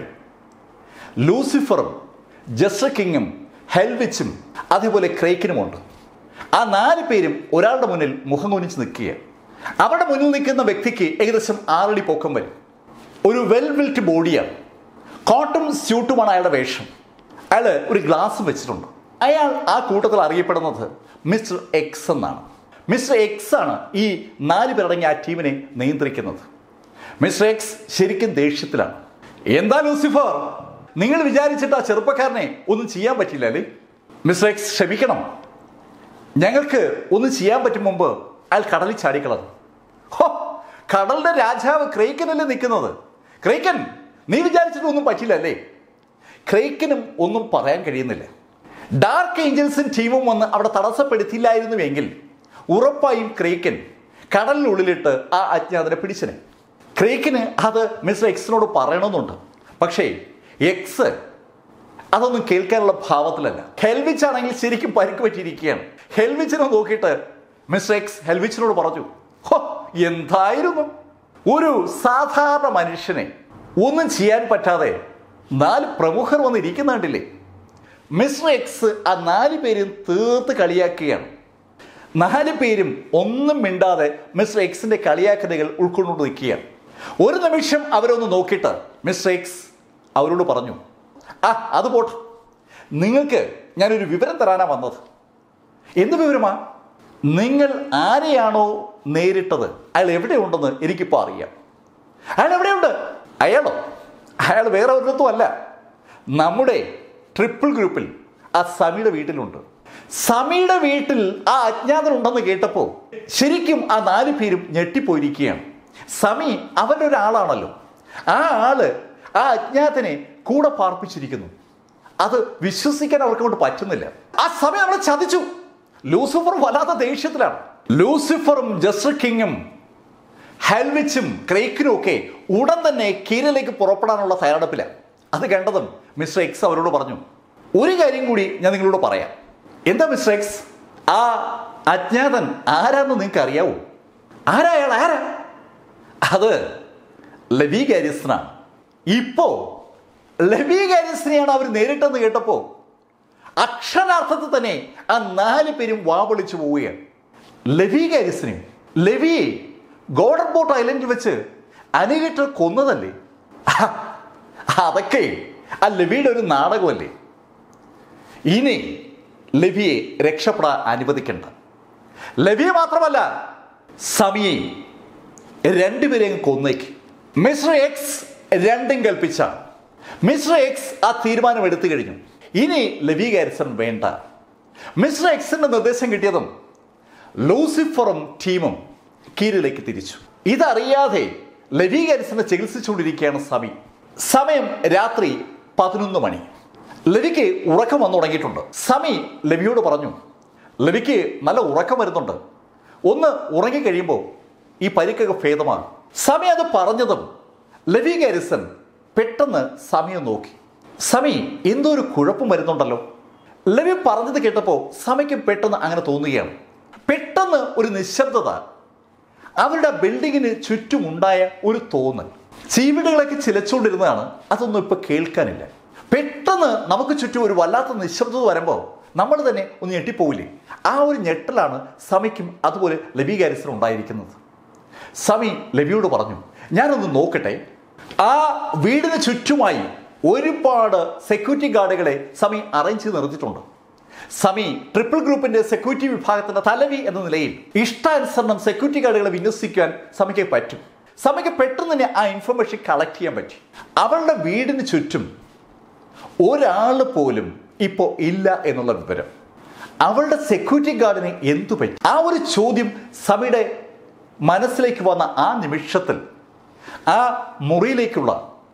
ലൂസിഫറും ജസ്റ്റർ കിങ്ങും ഹെൽവിച്ചും അതേപോലെ ക്രേക്കിനുമുണ്ട്. ആ 4 പേരും ഒരാളുടെ മുന്നിൽ മുഖം കുനിച്ച് നിൽക്കുകയാണ്. അവരുടെ മുന്നിൽ നിൽക്കുന്ന വ്യക്തിക്ക് ഏകദേശം 6 അടി പൊക്കം വരും. ഒരു വെൽ ബിൽറ്റ് ബോഡിയാണ്. കോട്ടൺ സ്യൂട്ടുമാണ് അയാളുടെ വേഷം. അയാൾ ഒരു ഗ്ലാസ് വെച്ചിട്ടുണ്ട്. അയാൾ ആ കൂട്ടത്തിൽ അറിയപ്പെടുന്നത് മിസ്റ്റർ എക്സ് എന്നാണ്. മിസ്റ്റർ എക്സ് ആണ് ഈ 4 പേരടങ്ങിയ ആ ടീമിനെ നിയന്ത്രിക്കുന്നത്. മിസ്റ്റർ എക്സ് ശരിക്കും ദേഷ്യത്തിലാണ്. എന്താ ലൂസിഫർ, നിങ്ങൾ വിചാരിച്ചിട്ട് ആ ചെറുപ്പക്കാരനെ ഒന്നും ചെയ്യാൻ പറ്റില്ല അല്ലേ? മിസ്റ്റർ എക്സ് ക്ഷമിക്കണം, ഞങ്ങൾക്ക് ഒന്നും ചെയ്യാൻ പറ്റും മുമ്പ് അയാൾ കടലിൽ ചാടിക്കളഞ്ഞു. ഹോ, കടലിന്റെ രാജാവ് ക്രേക്കനല്ലേ നിൽക്കുന്നത്. ക്രേക്കൻ, നീ വിചാരിച്ചിട്ട് ഒന്നും പറ്റില്ല അല്ലേ? ക്രേക്കനും ഒന്നും പറയാൻ കഴിയുന്നില്ല. ഡാർക്ക് ഏഞ്ചൽസും ടീമും വന്ന് അവിടെ തടസ്സപ്പെടുത്തിയില്ലായിരുന്നുവെങ്കിൽ ഉറപ്പായും ക്രേക്കൻ കടലിനുള്ളിലിട്ട് ആ അജ്ഞാതനെ പിടിച്ചനെ. ക്രേക്കിന് അത് മിസ്റ്റർ എക്സിനോട് പറയണമെന്നുണ്ട്. പക്ഷേ എക്സ് അതൊന്നും കേൾക്കാനുള്ള ഭാവത്തിലല്ല. ഹെൽവിച്ച് ആണെങ്കിൽ ശരിക്കും പരിക്ക് പറ്റിയിരിക്കുകയാണ്. ഹെൽവിച്ചിനെ നോക്കിയിട്ട് മിസ്റ്റർ എക്സ് ഹെൽവിച്ചിനോട് പറഞ്ഞു, ഹോ, എന്തായിരുന്നു ഒരു സാധാരണ മനുഷ്യനെ ഒന്നും ചെയ്യാൻ പറ്റാതെ 4 പ്രമുഖർ വന്നിരിക്കുന്ന കണ്ടില്ലേ? മിസ്റ്റർ എക്സ് ആ 4 പേരും തീർത്ത് കളിയാക്കുകയാണ്. 4 പേരും ഒന്നും മിണ്ടാതെ മിസ്റ്റർ എക്സിന്റെ കളിയാക്കലുകൾ ഉൾക്കൊണ്ടു നിൽക്കുകയാണ്. ഒരു നിമിഷം അവരൊന്ന് നോക്കിയിട്ട് മിസ്റ്റർ എക്സ് അവരോട് പറഞ്ഞു, അത് പോട്ടെ, നിങ്ങൾക്ക് ഞാനൊരു വിവരം തരാനാ വന്നത്. എന്ത് വിവരമാ? നിങ്ങൾ ആരെയാണോ നേരിട്ടത് അയാൾ എവിടെയുണ്ടെന്ന് എനിക്കിപ്പോൾ അറിയാം. അയാൾ എവിടെയുണ്ട്? അയാൾ വേറെ ഒരിടത്തും അല്ല, നമ്മുടെ ട്രിപ്പിൾ ഗ്രൂപ്പിൽ ആ സമീയുടെ വീട്ടിലുണ്ട്. സമീയുടെ വീട്ടിൽ ആ അജ്ഞാതനുണ്ടെന്ന് കേട്ടപ്പോൾ ശരിക്കും ആ 4 പേരും ഞെട്ടിപ്പോയിരിക്കുകയാണ്. സമി അവൻ്റെ ഒരാളാണല്ലോ. ആ ആള് ആ അജ്ഞാതനെ കൂടെ പാർപ്പിച്ചിരിക്കുന്നു. അത് വിശ്വസിക്കാൻ അവർക്ക് കൊണ്ട് പറ്റുന്നില്ല. ആ സമയം അവളെ ചതിച്ചു. ലൂസിഫർ വല്ലാത്ത ദേഷ്യത്തിലാണ്. ലൂസിഫറും ജസ്റ്റർ കിങ്ങും ഹെൽവിച്ചും ക്രേക്കിനും ഒക്കെ ഉടൻ തന്നെ കീരയിലേക്ക് പുറപ്പെടാനുള്ള തയ്യാറെടുപ്പിലാണ്. അത് കണ്ടതും മിസ്റ്റർ എക്സ് അവരോട് പറഞ്ഞു, ഒരു കാര്യം കൂടി ഞാൻ നിങ്ങളോട് പറയാം. എന്താ മിസ്റ്റർ എക്സ്? ആ അജ്ഞാതൻ ആരാന്ന് നിങ്ങൾക്ക് അറിയാവോ? ആരാ? അത് ലവി ഗാരിസനാണ്. ഇപ്പോ ലവി ഗാരിസനെയാണ് അവർ നേരിട്ടെന്ന് കേട്ടപ്പോ അക്ഷരാർത്ഥത്തിൽ തന്നെ ആ 4 പേരും വാവിളിച്ചു പോവുകയാണ്. ലവി ഗാരിസനെയും ലവിയെ ഗോൾഡൻ ബോട്ട് ഐലൻഡിൽ വെച്ച് അനിഗേറ്റർ കൊന്നതല്ലേ? അതൊക്കെ ആ ലവിയുടെ ഒരു നാടകമല്ലേ? ഇനി ലവിയെ രക്ഷപ്പെടാൻ അനുവദിക്കണ്ട. ലവിയെ മാത്രമല്ല, സമിയെ 2 പേരെയും കൊന്നേക്ക്. മിസ്റ്റർ എക്സ് 2ഉം കൽപ്പിച്ച മിസ്റ്റർ എക്സ് ആ തീരുമാനം എടുത്തു കഴിഞ്ഞു. ഇനി ലവി ഗാരിസൺ വേണ്ട. മിസ്റ്റർ എക്സിന്റെ നിർദ്ദേശം കിട്ടിയതും ലൂസിഫറും ടീമും കീരിലേക്ക് തിരിച്ചു. ഇതറിയാതെ ലെവി ഗാരിസനെ ചികിത്സിച്ചുകൊണ്ടിരിക്കുകയാണ് സമി. സമയം രാത്രി 11 മണി. ലെവിക്ക് ഉറക്കം വന്നു തുടങ്ങിയിട്ടുണ്ട്. സമി ലെവിയോട് പറഞ്ഞു, ലെവിക്ക് നല്ല ഉറക്കം വരുന്നുണ്ട്, ഒന്ന് ഉറങ്ങിക്കഴിയുമ്പോൾ ഈ പരിക്കൊക്കെ ഭേദമാകും. സമി അത് പറഞ്ഞതും ലെവി ഗാരിസൺ പെട്ടെന്ന് സമിയെ നോക്കി. സമി, എന്തോ ഒരു കുഴപ്പം വരുന്നുണ്ടല്ലോ. ലെവി പറഞ്ഞത് കേട്ടപ്പോൾ സമയ്ക്ക് പെട്ടെന്ന് അങ്ങനെ തോന്നുകയാണ്. പെട്ടെന്ന് ഒരു നിശബ്ദത അവരുടെ ബിൽഡിങ്ങിന് ചുറ്റുമുണ്ടായ ഒരു തോന്നൽ. ചീവിടുകളൊക്കെ ചിലച്ചുകൊണ്ടിരുന്നതാണ്, അതൊന്നും ഇപ്പൊ കേൾക്കാനില്ല. പെട്ടെന്ന് നമുക്ക് ചുറ്റും ഒരു വല്ലാത്ത നിശബ്ദത വരുമ്പോൾ നമ്മൾ തന്നെ ഒന്ന് ഞെട്ടിപ്പോവില്ലേ? ആ ഒരു ഞെട്ടലാണ് സമയ്ക്കും അതുപോലെ ലെവി ഗാരിസനും ഉണ്ടായിരിക്കുന്നത്. സമി ലെവിയോട് പറഞ്ഞു, ഞാനൊന്ന് നോക്കട്ടെ. ആ വീടിന് ചുറ്റുമായി ഒരുപാട് സെക്യൂരിറ്റി ഗാർഡുകളെ സമി അറേഞ്ച് ചെയ്ത് നിർത്തിയിട്ടുണ്ട്. സമി ട്രിപ്പിൾ ഗ്രൂപ്പിന്റെ സെക്യൂരിറ്റി വിഭാഗത്തിന്റെ തലവി എന്ന നിലയിൽ ഇഷ്ടാനുസരണം സെക്യൂരിറ്റി ഗാർഡുകളെ വിന്യസിക്കാൻ സമയ്ക്ക് പറ്റും. സമയ്ക്ക് പെട്ടെന്ന് തന്നെ ആ ഇൻഫർമേഷൻ കളക്ട് ചെയ്യാൻ പറ്റി. അവളുടെ വീടിന് ചുറ്റും ഒരാൾ പോലും ഇപ്പോൾ ഇല്ല എന്നുള്ള വിവരം. അവളുടെ സെക്യൂരിറ്റി ഗാർഡിന് എന്തു പറ്റി? ആ ഒരു ചോദ്യം സമയുടെ മനസ്സിലേക്ക് വന്ന ആ നിമിഷത്തിൽ ആ മുറിയിലേക്കുള്ള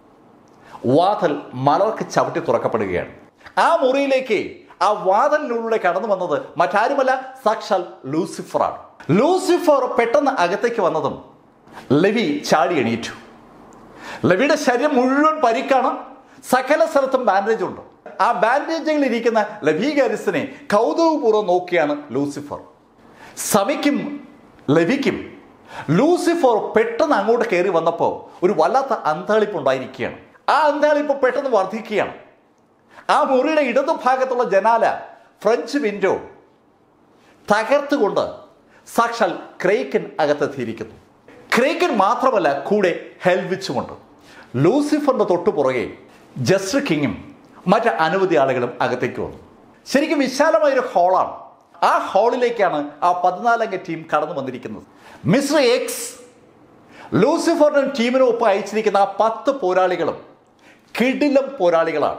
വാതിൽ മലർക്ക് ചവിട്ടി തുറക്കപ്പെടുകയാണ്. ആ മുറിയിലേക്ക്, ആ വാതിലിലൂടെ കടന്നു വന്നത് മറ്റാരുമല്ല, സാക്ഷാൽ ലൂസിഫറാണ്. ലൂസിഫർ പെട്ടെന്ന് അകത്തേക്ക് വന്നതും ലെവി ചാടി എണീറ്റു. ലെവിയുടെ ശരീരം മുഴുവൻ പരിക്കാണ്, സകല സ്ഥലത്തും ബാൻഡേജ് ഉണ്ട്. ആ ബാൻഡേജുകളിൽ ഇരിക്കുന്ന ലെവി ഗാരിസനെ കൗതുകപൂർവ്വം നോക്കിയാണ് ലൂസിഫർ. സമയ്ക്കും ലെവിക്കും ലൂസിഫർ പെട്ടെന്ന് അങ്ങോട്ട് കയറി വന്നപ്പോൾ ഒരു വല്ലാത്ത അന്താളിപ്പ് ഉണ്ടായിരിക്കുകയാണ്. ആ അന്താളിപ്പ് പെട്ടെന്ന് വർദ്ധിക്കുകയാണ്. ആ മുറിയുടെ ഇടതുഭാഗത്തുള്ള ജനാല, ഫ്രഞ്ച് വിൻഡോ തകർത്തുകൊണ്ട് സാക്ഷാൽ ക്രേക്കൻ അകത്തെത്തിയിരിക്കുന്നു. ക്രേക്കൻ മാത്രമല്ല, കൂടെ ഹെൽവിച്ചുമുണ്ട്. ലൂസിഫറിന്റെ തൊട്ടു പുറകെ ജസ്റ്റർ കിങ്ങും മറ്റ് അനവധി ആളുകളും അകത്തേക്ക് വന്നു. ശരിക്കും വിശാലമായൊരു ഹാളാണ്. ആ ഹാളിലേക്കാണ് ആ 14 ടീം കടന്നു വന്നിരിക്കുന്നത്. മിസ്റ്റർ എക്സ് ലൂസിഫറിനും ടീമിനും ഒപ്പം അയച്ചിരിക്കുന്ന ആ 10 പോരാളികളും കിടിലം പോരാളികളാണ്,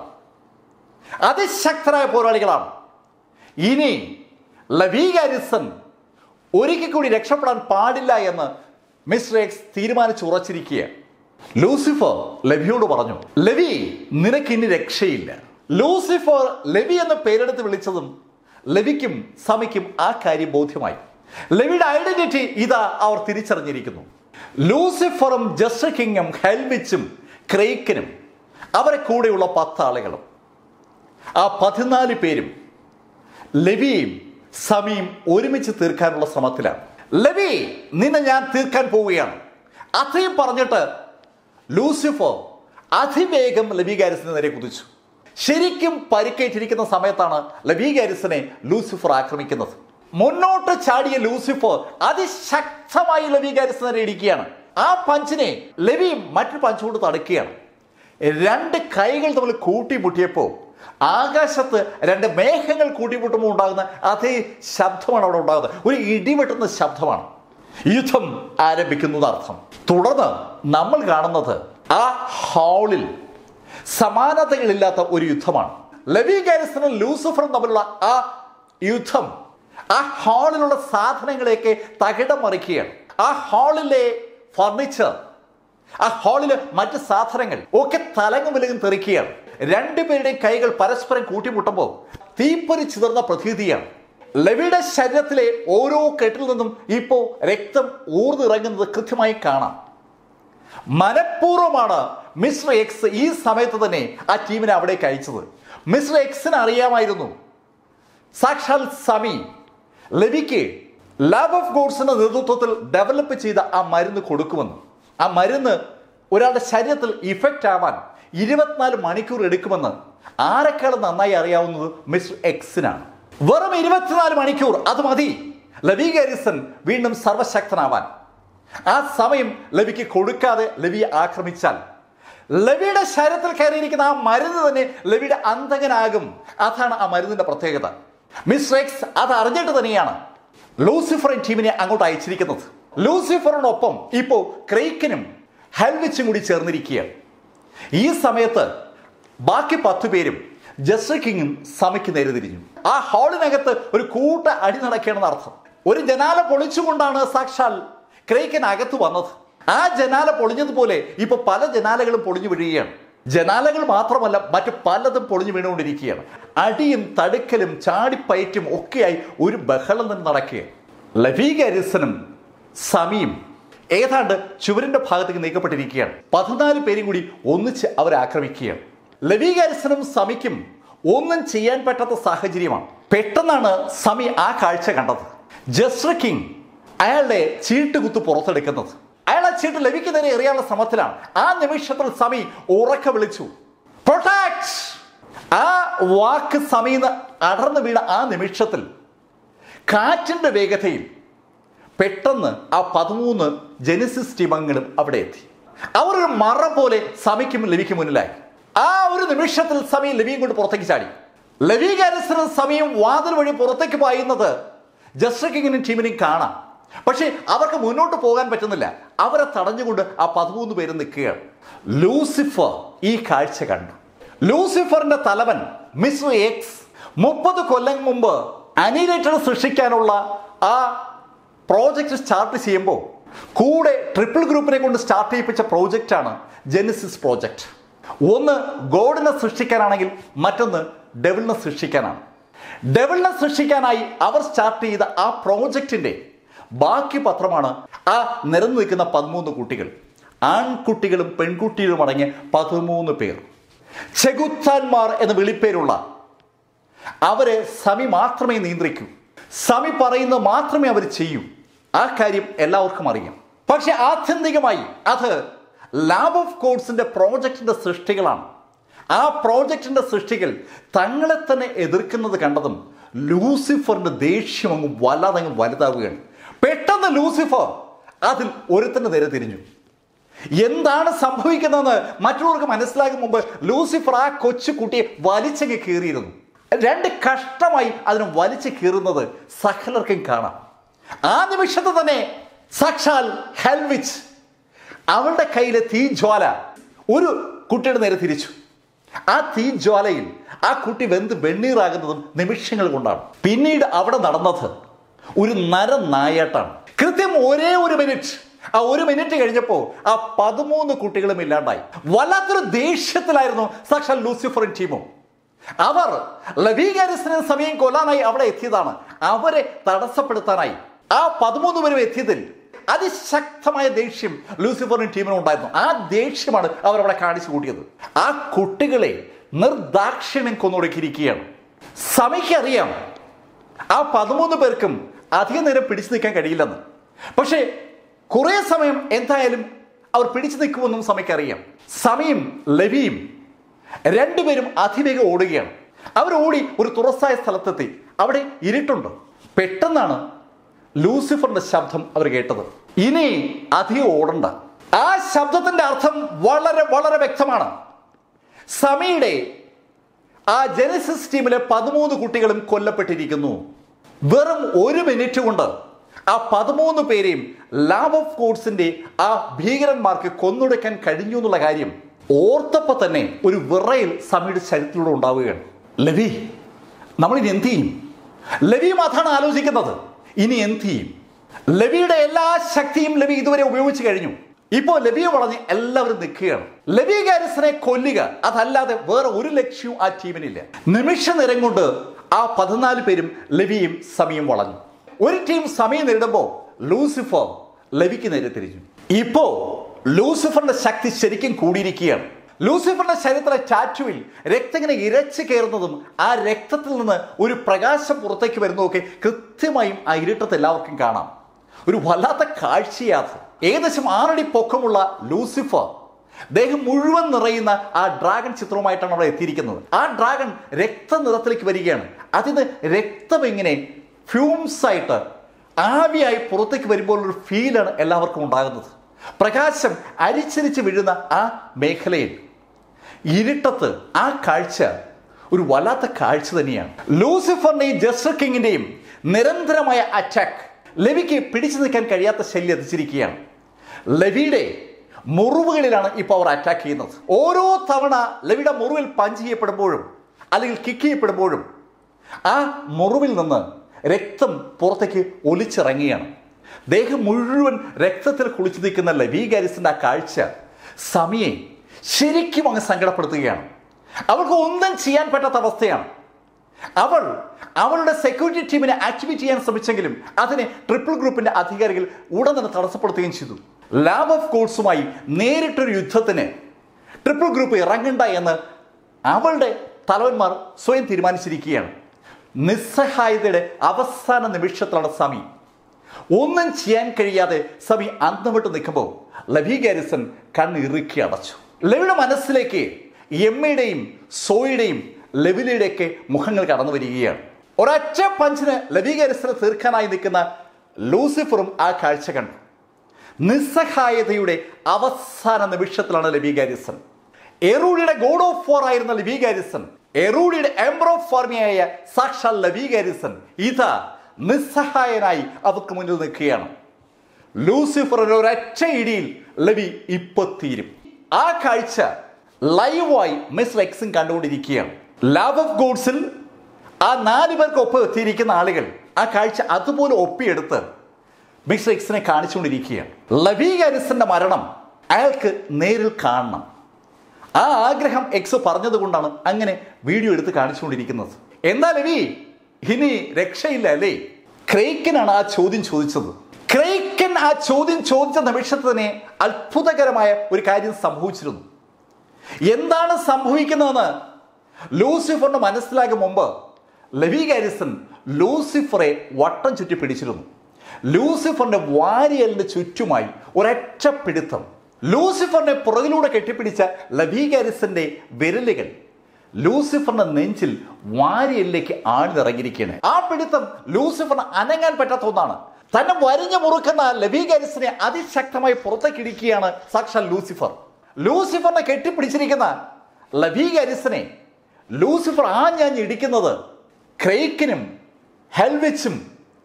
അതിശക്തരായ പോരാളികളാണ്. ഇനി ലെവി ഗാരിസൺ ഒരിക്കൽ കൂടി രക്ഷപ്പെടാൻ പാടില്ല എന്ന് മിസ്റ്റർ എക്സ് തീരുമാനിച്ചുറച്ചിരിക്കുകയാണ്. ലൂസിഫർ ലെവിയോട് പറഞ്ഞു, ലെവി, നിനക്കിനി രക്ഷയില്ല. ലൂസിഫർ ലെവി എന്ന പേരെടുത്ത് വിളിച്ചതും ലെവിക്കും സമയ്ക്കും ആ കാര്യം ബോധ്യമായി. ലെവിയുടെ ഐഡന്റിറ്റി ഇതാ അവർ തിരിച്ചറിഞ്ഞിരിക്കുന്നു. ലൂസിഫറും ജസ്റ്റർ കിങ്ങും ഹെൽവിച്ചും ക്രേക്കനും അവരെ കൂടെയുള്ള 10 ആളുകളും, ആ 14 പേരും ലെവിയും സമയും ഒരുമിച്ച് തീർക്കാനുള്ള ശ്രമത്തിലാണ്. ലെവി, നിന്നെ ഞാൻ തീർക്കാൻ പോവുകയാണ്. അത്രയും പറഞ്ഞിട്ട് ലൂസിഫർ അതിവേഗം ലെവി ഗാരിസനെ നേരെ കുതിച്ചു. ശരിക്കും പരിക്കേറ്റിരിക്കുന്ന സമയത്താണ് ലെവി ഗാരിസനെ ലൂസിഫർ ആക്രമിക്കുന്നത്. മുന്നോട്ട് ചാടിയ ലൂസിഫർ അതിശക്തമായി ലെവി ഗാരിസനെ നേരെ ഇടിക്കുകയാണ്. ആ പഞ്ചിനെ ലെവി മറ്റൊരു പഞ്ച് കൊണ്ട് തടുക്കുകയാണ്. 2 കൈകൾ തമ്മിൽ കൂട്ടിമുട്ടിയപ്പോൾ ആകാശത്ത് 2 മേഘങ്ങൾ കൂട്ടിമുട്ടുമ്പോൾ ഉണ്ടാകുന്ന അതേ ശബ്ദമാണ് അവിടെ ഉണ്ടാകുന്നത്. ഒരു ഇടിവെട്ടുന്ന ശബ്ദമാണ്. യുദ്ധം ആരംഭിക്കുന്നത് അർത്ഥം. തുടർന്ന് നമ്മൾ കാണുന്നത് ആ ഹാളിൽ സമാനതകളില്ലാത്ത ഒരു യുദ്ധമാണ്. ലെവി ഗാരിസണും ലൂസിഫറും തമ്മിലുള്ള ആ യുദ്ധം ആ ഹാളിലുള്ള സാധനങ്ങളെയൊക്കെ തകിടം മറിക്കുകയാണ്. ആ ഹാളിലെ ഫർണിച്ചർ, ആ ഹാളിലെ മറ്റ് സാധനങ്ങൾ ഒക്കെ തലങ്ങും വിലങ്ങും തെറിക്കുകയാണ്. 2 പേരുടെയും കൈകൾ പരസ്പരം കൂട്ടിമുട്ടുമ്പോൾ തീപ്പൊരി ചിതർന്ന പ്രതീതിയാണ്. ലെവിയുടെ ശരീരത്തിലെ ഓരോ കെട്ടിൽ നിന്നും ഇപ്പോൾ രക്തം ഊർന്നിറങ്ങുന്നത് കൃത്യമായി കാണാം. മനഃപൂർവ്വമാണ് മിസ്റ്റർ എക്സ് ഈ സമയത്ത് തന്നെ ആ ടീമിനെ അവിടേക്ക് അയച്ചത്. മിസ്റ്റർ എക്സിന് അറിയാമായിരുന്നു സാക്ഷാൽ സമി ലെവിക്ക് ലാബ് ഓഫ് ഗോഡ്സിന്റെ നേതൃത്വത്തിൽ ഡെവലപ്പ് ചെയ്ത ആ മരുന്ന് കൊടുക്കുമെന്ന്. ആ മരുന്ന് ഒരാളുടെ ശരീരത്തിൽ ഇഫക്റ്റ് ആവാൻ 24 മണിക്കൂർ എടുക്കുമെന്ന് ആരെക്കാളും നന്നായി അറിയാവുന്നത് മിസ്റ്റർ എക്സിനാണ്. വെറും 24 മണിക്കൂർ, അത് മതി ലെവി ഗാരിസൺ വീണ്ടും സർവശക്തനാവാൻ. ആ സമയം ലെവിക്ക് കൊടുക്കാതെ ലെവിയെ ആക്രമിച്ചാൽ ലെവിയുടെ ശരീരത്തിൽ കയറിയിരിക്കുന്ന ആ മരുന്ന് തന്നെ ലെവിയുടെ അന്തകനാകും. അതാണ് ആ മരുന്നിന്റെ പ്രത്യേകത. മിസ്റ്റർ എക്സ് അത് അറിഞ്ഞിട്ട് തന്നെയാണ് ലൂസിഫറിൻ ടീമിനെ അങ്ങോട്ട് അയച്ചിരിക്കുന്നത്. ലൂസിഫറിനൊപ്പം ഇപ്പോൾ ക്രേക്കനും ഹെൽവിച്ചും കൂടി ചേർന്നിരിക്കുകയാണ്. ഈ സമയത്ത് ബാക്കി 10 പേരും ജസ്റ്റർ കിങ്ങും സമയ്ക്ക് നേരെ തിരിഞ്ഞു. ആ ഹാളിനകത്ത് ഒരു കൂട്ട അടി നടക്കുകയാണെന്ന് അർത്ഥം. ഒരു ജനാല പൊളിച്ചുകൊണ്ടാണ് സാക്ഷാൽ ക്രേക്കൻ അകത്ത് വന്നത്. ആ ജനാല പൊളിഞ്ഞതുപോലെ ഇപ്പൊ പല ജനാലകളും പൊളിഞ്ഞു വീഴുകയാണ്. ജനാലകൾ മാത്രമല്ല, മറ്റു പലതും പൊളിഞ്ഞു വീണുകൊണ്ടിരിക്കുകയാണ്. അടിയും തടുക്കലും ചാടിപ്പയറ്റും ഒക്കെയായി ഒരു ബഹളം തന്നെ നടക്കുകയാണ്. ലവി ഗാരിസണും സമിയും ഏതാണ്ട് ചുവരിന്റെ ഭാഗത്തേക്ക് നീക്കപ്പെട്ടിരിക്കുകയാണ്. 14 പേരും കൂടി ഒന്നിച്ച് അവരെ ആക്രമിക്കുകയാണ്. ലവി ഗാരിസണും സമിക്കും ഒന്നും ചെയ്യാൻ പറ്റാത്ത സാഹചര്യമാണ്. പെട്ടെന്നാണ് സമി ആ കാഴ്ച കണ്ടത്. ജസ്റ്റർ കിങ് അയാളുടെ ചീട്ടുകുത്ത് പുറത്തെടുക്കുന്നത്. അയാൾ ആ ചീട്ട് ലവിക്ക് നേരെ എറിയാനുള്ള ശ്രമത്തിലാണ്. ആ നിമിഷത്തിൽ സമി ഉറക്കെ വിളിച്ചു, പ്രൊട്ടക്ട്. ആ വാക്ക് സമീന്ന് അടർന്നു വീണ ആ നിമിഷത്തിൽ കാറ്റിന്റെ വേഗതയിൽ പെട്ടെന്ന് ആ 13 ജെനിസിസ് ടീമംഗങ്ങളും അവിടെ എത്തി. അവർ ഒരു മറ പോലെ സമിക്കും ലവിക്ക് മുന്നിലായി. ആ ഒരു നിമിഷത്തിൽ സമി ലവിയും കൊണ്ട് പുറത്തേക്ക് ചാടി. ലവി ഗാരിസണും സമിയും വാതിൽ വഴി പുറത്തേക്ക് പായുന്നത് ജസ്റ്റർ കിങ്ങിനും ടീമിനും കാണാം. പക്ഷേ അവർക്ക് മുന്നോട്ട് പോകാൻ പറ്റുന്നില്ല. അവരെ തടഞ്ഞുകൊണ്ട് ആ 13 പേര് നിൽക്കുകയാണ്. ലൂസിഫർ ഈ കാഴ്ച കണ്ടു. ലൂസിഫറിന്റെ തലവൻ മിസ്റ്റർ എക്സ് 30 കൊല്ലം മുമ്പ് അനിലേറ്റർ സൃഷ്ടിക്കാനുള്ള ആ പ്രോജക്റ്റ് സ്റ്റാർട്ട് ചെയ്യുമ്പോൾ കൂടെ ട്രിപ്പിൾ ഗ്രൂപ്പിനെ കൊണ്ട് സ്റ്റാർട്ട് ചെയ്യിപ്പിച്ച പ്രോജക്റ്റാണ് ജെനിസിസ് പ്രോജക്റ്റ്. ഒന്ന് ഗോഡിനെ സൃഷ്ടിക്കാനാണെങ്കിൽ മറ്റൊന്ന് ഡെവിളിനെ സൃഷ്ടിക്കാനാണ്. ഡെവിളിനെ സൃഷ്ടിക്കാനായി അവർ സ്റ്റാർട്ട് ചെയ്ത ആ പ്രോജക്റ്റിന്റെ ബാക്കി പത്രമാണ് ആ നിരന്നു നിൽക്കുന്ന 13 കുട്ടികൾ. ആൺകുട്ടികളും പെൺകുട്ടികളും അടങ്ങിയ 13 പേർ. ചെകുത്താന്മാർ എന്ന വിളിപ്പേരുള്ള അവരെ സമി മാത്രമേ നിയന്ത്രിക്കൂ. സമി പറയുന്നത് മാത്രമേ അവർ ചെയ്യൂ. ആ കാര്യം എല്ലാവർക്കും അറിയാം. പക്ഷെ ആത്യന്തികമായി അത് ലാബ് ഓഫ് കോഡ്സിന്റെ പ്രോജക്റ്റിന്റെ സൃഷ്ടികളാണ്. ആ പ്രോജക്റ്റിന്റെ സൃഷ്ടികൾ തങ്ങളെ തന്നെ എതിർക്കുന്നത് കണ്ടതും ലൂസിഫറിന്റെ ദേഷ്യം അങ്ങ് വല്ലാതങ്ങ് വലുതാവുകയാണ്. പെട്ടെന്ന് ലൂസിഫർ അതിൽ ഒരുത്തന്റെ നേരെ തിരിഞ്ഞു. എന്താണ് സംഭവിക്കുന്നതെന്ന് മറ്റുള്ളവർക്ക് മനസ്സിലാകും മുമ്പ് ലൂസിഫർ ആ കൊച്ചു കുട്ടിയെ വലിച്ചങ്ങ് കീറിയിരുന്നു. 2 കഷ്ടമായി അതിനെ വലിച്ചു കീറുന്നത് സകലർക്കും കാണാം. ആ നിമിഷത്തെ തന്നെ സാക്ഷാൽ ഹെൽവിച്ച് അവളുടെ കയ്യിലെ തീജ്വാല ഒരു കുട്ടിയുടെ നേരെ തിരിച്ചു. ആ തീജ്വാലയിൽ ആ കുട്ടി വെന്ത് വെണ്ണീറാകുന്നതും നിമിഷങ്ങൾ കൊണ്ടാണ്. പിന്നീട് അവിടെ നടന്നത് ഒരു നരനായാട്ടാണ്. കൃത്യം ഒരേ ഒരു മിനിറ്റ്. ആ 1 മിനിറ്റ് കഴിഞ്ഞപ്പോൾ ആ 13 കുട്ടികളും ഇല്ലാണ്ടായി. വല്ലാത്തൊരു ദേഷ്യത്തിലായിരുന്നു സാക്ഷാൽ ലൂസിഫറും ടീമും. അവർ ലവി ഗാരിസണും സമയം കൊല്ലാനായി അവിടെ എത്തിയതാണ്. അവരെ തടസ്സപ്പെടുത്താനായി ആ 13 പേരും എത്തിയതിൽ അതിശക്തമായ ദേഷ്യം ലൂസിഫറിനും ടീമിനും ഉണ്ടായിരുന്നു. ആ ദേഷ്യമാണ് അവരവിടെ കാണിച്ചു കൂട്ടിയത്. ആ കുട്ടികളെ നിർദാക്ഷിണ്യം കൊന്നൊടുക്കിയിരിക്കുകയാണ്. സമയ്ക്കറിയാം ആ 13 പേർക്കും അധിക നേരം പിടിച്ചു നിൽക്കാൻ കഴിയില്ലെന്ന്. പക്ഷേ കുറെ സമയം എന്തായാലും അവർ പിടിച്ചു നിൽക്കുമെന്നും സമയ്ക്കറിയാം. സമയും ലവിയും 2 പേരും അതിവേഗം ഓടുകയാണ്. അവർ ഓടി ഒരു തുറസായ സ്ഥലത്തെത്തി. അവിടെ ഇരുട്ടുണ്ട്. പെട്ടെന്നാണ് ലൂസിഫറിന്റെ ശബ്ദം അവർ കേട്ടത്. ഇനി അധികം ഓടണ്ട. ആ ശബ്ദത്തിന്റെ അർത്ഥം വളരെ വളരെ വ്യക്തമാണ്. സമയുടെ ആ ജെനിസിസ് ടീമിലെ 13 കുട്ടികളും കൊല്ലപ്പെട്ടിരിക്കുന്നു. വെറും 1 മിനിറ്റ് കൊണ്ട് ആ 13 പേരെയും ലാബ് ഓഫ് കോഡ്സിന്റെ ആ ഭീകരന്മാർക്ക് കൊന്നൊടുക്കാൻ കഴിഞ്ഞു എന്നുള്ള കാര്യം ഓർത്തപ്പോൾ തന്നെ ഒരു വിറയിൽ സമയുടെ ശരീരത്തിലൂടെ ഉണ്ടാവുകയാണ്. ലവി, നമ്മളിനി എന്ത് ചെയ്യും? ലവിയും അതാണ് ആലോചിക്കുന്നത്. ഇനി എന്ത് ചെയ്യും? ലവിയുടെ എല്ലാ ശക്തിയും ലവി ഇതുവരെ ഉപയോഗിച്ച് കഴിഞ്ഞു. ഇപ്പോൾ ലവിയെ വളഞ്ഞ് എല്ലാവരും നിൽക്കുകയാണ്. ലവി ഗാരിസനെ കൊല്ലുക, അതല്ലാതെ വേറെ ഒരു ലക്ഷ്യവും ആ ടീമിനില്ല. നിമിഷ നേരം കൊണ്ട് ആ 14 പേരും ലവിയും സമയും വളഞ്ഞു. ഒരു ടീം സമയം നേരിടുമ്പോൾ ലൂസിഫർ ലവിക്ക് നേരെ തിരിഞ്ഞു. ഇപ്പോ ലൂസിഫറിന്റെ ശക്തി ശരിക്കും കൂടിയിരിക്കുകയാണ്. ലൂസിഫറിന്റെ ശരീരത്തിലെ ടാറ്റുവിൽ രക്തം ഇങ്ങനെ ഇരച്ചു കയറുന്നതും ആ രക്തത്തിൽ നിന്ന് ഒരു പ്രകാശം പുറത്തേക്ക് വരുന്നതൊക്കെ കൃത്യമായും ആ ഇരുട്ടത്ത് എല്ലാവർക്കും കാണാം. ഒരു വല്ലാത്ത കാഴ്ചയാത്. ഏകദേശം 6 അടി പൊക്കമുള്ള ലൂസിഫർ ദേഹം മുഴുവൻ നിറയുന്ന ആ ഡ്രാഗൺ ചിത്രവുമായിട്ടാണ് അവിടെ എത്തിയിരിക്കുന്നത്. ആ ഡ്രാഗൺ രക്തനിറത്തിലേക്ക് വരികയാണ്. അതിന് രക്തം ഇങ്ങനെ ഫ്യൂംസ് ആയിട്ട് ആവിയായി പുറത്തേക്ക് വരുമ്പോൾ ഒരു ഫീലാണ് എല്ലാവർക്കും ഉണ്ടാകുന്നത്. പ്രകാശം അരിച്ചരിച്ച് വീഴുന്ന ആ മേഖലയിൽ ഇരുട്ടത്ത് ആ കാഴ്ച ഒരു വല്ലാത്ത കാഴ്ച തന്നെയാണ്. ലൂസിഫറിന്റെയും ജസ്റ്റർ കിങ്ങിന്റെയും നിരന്തരമായ അറ്റാക്ക് ലവിക്ക് പിടിച്ചു നിൽക്കാൻ കഴിയാത്ത ശല്യം എത്തിച്ചിരിക്കുകയാണ്. ലവിയുടെ മുറിവുകളിലാണ് ഇപ്പോൾ അവർ അറ്റാക്ക് ചെയ്യുന്നത്. ഓരോ തവണ ലവിയുടെ മുറിവിൽ പഞ്ച് ചെയ്യപ്പെടുമ്പോഴും അല്ലെങ്കിൽ കിക്ക് ചെയ്യപ്പെടുമ്പോഴും ആ മുറിവിൽ നിന്ന് രക്തം പുറത്തേക്ക് ഒലിച്ചിറങ്ങുകയാണ്. ദേഹം മുഴുവൻ രക്തത്തിൽ കുളിച്ചു നിൽക്കുന്ന ലെവി ഗാരിസന്റെ ആ കാഴ്ച സമിയെ ശരിക്കും അങ്ങ് സങ്കടപ്പെടുത്തുകയാണ്. അവൾക്ക് ഒന്നും ചെയ്യാൻ പറ്റാത്ത അവസ്ഥയാണ്. അവൾ അവളുടെ സെക്യൂരിറ്റി ടീമിനെ ആക്ടിവേറ്റ് ചെയ്യാൻ ശ്രമിച്ചെങ്കിലും അതിനെ ട്രിപ്പിൾ ഗ്രൂപ്പിന്റെ അധികാരികൾ ഉടൻ തന്നെ തടസ്സപ്പെടുത്തുകയും ചെയ്തു. ലാബ് ഓഫ് ഗോഡ്സുമായി നേരിട്ടൊരു യുദ്ധത്തിന് ട്രിപ്പിൾ ഗ്രൂപ്പ് ഇറങ്ങണ്ട എന്ന് അവളുടെ തലവന്മാർ സ്വയം തീരുമാനിച്ചിരിക്കുകയാണ്. നിസ്സഹായതയുടെ അവസാന നിമിഷത്തിലാണ് സമി. ഒന്നും ചെയ്യാൻ കഴിയാതെ സമി അന്തമിട്ട് നിൽക്കുമ്പോൾ ലെവി ഗാരിസൺ കണ്ണിറുക്കി അടച്ചു. ലെവിയുടെ മനസ്സിലേക്ക് എമ്മയുടെയും സോയുടെയും ലെവിലിയുടെയൊക്കെ മുഖങ്ങൾ കടന്നു വരികയാണ്. ഒരൊറ്റ പഞ്ചിന് ലെവി ഗാരിസനെ തീർക്കാനായി നിൽക്കുന്ന ലൂസിഫറും ആ കാഴ്ച കണ്ടു. നിസ്സഹായതയുടെ അവസാന നിമിഷത്തിലാണ് ലെവി ഗാരിസൺ. എറൂഡിയുടെ ഗോഡ് ഓഫ് വാർ ആയിരുന്ന ലെവി ഗാരിസൺ, എറൂഡിയുടെ എംബർ ഓഫ് ആർമിയായ സാക്ഷാൽ ലെവി ഗാരിസൺ ഇതാ നിസ്സഹായനായി അവർക്ക് മുന്നിൽ നിൽക്കുകയാണ്. ലൂസിഫറിന്റെ ഒരൊറ്റ ഇടിയിൽ ലെവി ഇപ്പൊ തീരും. ആ കാഴ്ച ലൈവായി മിസ്റ്റർ എക്സും കണ്ടുകൊണ്ടിരിക്കുകയാണ്. ലാബ് ഓഫ് ഗോഡ്സിൽ ആ 4 പേർക്ക് ഒപ്പം എത്തിയിരിക്കുന്ന ആളുകൾ ആ കാഴ്ച അതുപോലെ ഒപ്പിയെടുത്ത് മിസ്റ്റർ എക്സിനെ കാണിച്ചുകൊണ്ടിരിക്കുകയാണ്. ലെവി ഗാരിസന്റെ മരണം അയാൾക്ക് നേരിൽ കാണണം. ആ ആഗ്രഹം എക്സ് പറഞ്ഞതുകൊണ്ടാണ് അങ്ങനെ വീഡിയോ എടുത്ത് കാണിച്ചുകൊണ്ടിരിക്കുന്നത്. എന്താ ലെവി, ഇനി രക്ഷയില്ല അല്ലേ? ക്രേക്കനാണ് ആ ചോദ്യം ചോദിച്ചത്. ക്രേക്കൻ ആ ചോദ്യം ചോദിച്ച നിമിഷത്തിൽ തന്നെ അത്ഭുതകരമായ ഒരു കാര്യം സംഭവിച്ചിരുന്നു. എന്താണ് സംഭവിക്കുന്നതെന്ന് ലൂസിഫറിന് മനസ്സിലാകും മുമ്പ് ലെവി ഗാരിസൺ ലൂസിഫറെ വട്ടം ചുറ്റി പിടിച്ചിരുന്നു. ലൂസിഫറിന്റെ വാരിയലിന്റെ ചുറ്റുമായി ഒരൊറ്റ പിടുത്തം. ലൂസിഫറിനെ പുറകിലൂടെ കെട്ടിപ്പിടിച്ച ലെവി ഗാരിസന്റെ വിരലുകൾ ലൂസിഫറിന്റെ നെഞ്ചിൽ വാരിയലിലേക്ക് ആഴ്ന്നിറങ്ങിയിരിക്കുകയാണ്. ആ പിടുത്തം ലൂസിഫറിന് അനങ്ങാൻ പറ്റാത്ത ഒന്നാണ്. തന്നെ വരിഞ്ഞു മുറുക്കുന്ന ലെവി ഗാരിസനെ അതിശക്തമായി പുറത്തേക്ക് ഇടിക്കുകയാണ് സാക്ഷാൽ ലൂസിഫർ. ലൂസിഫറിനെ കെട്ടിപ്പിടിച്ചിരിക്കുന്ന ലെവി ഗാരിസനെ ലൂസിഫർ ആഞ്ഞാഞ്ഞ് ഇടിക്കുന്നത് ക്രേക്കിനും ഹെൽവിച്ചും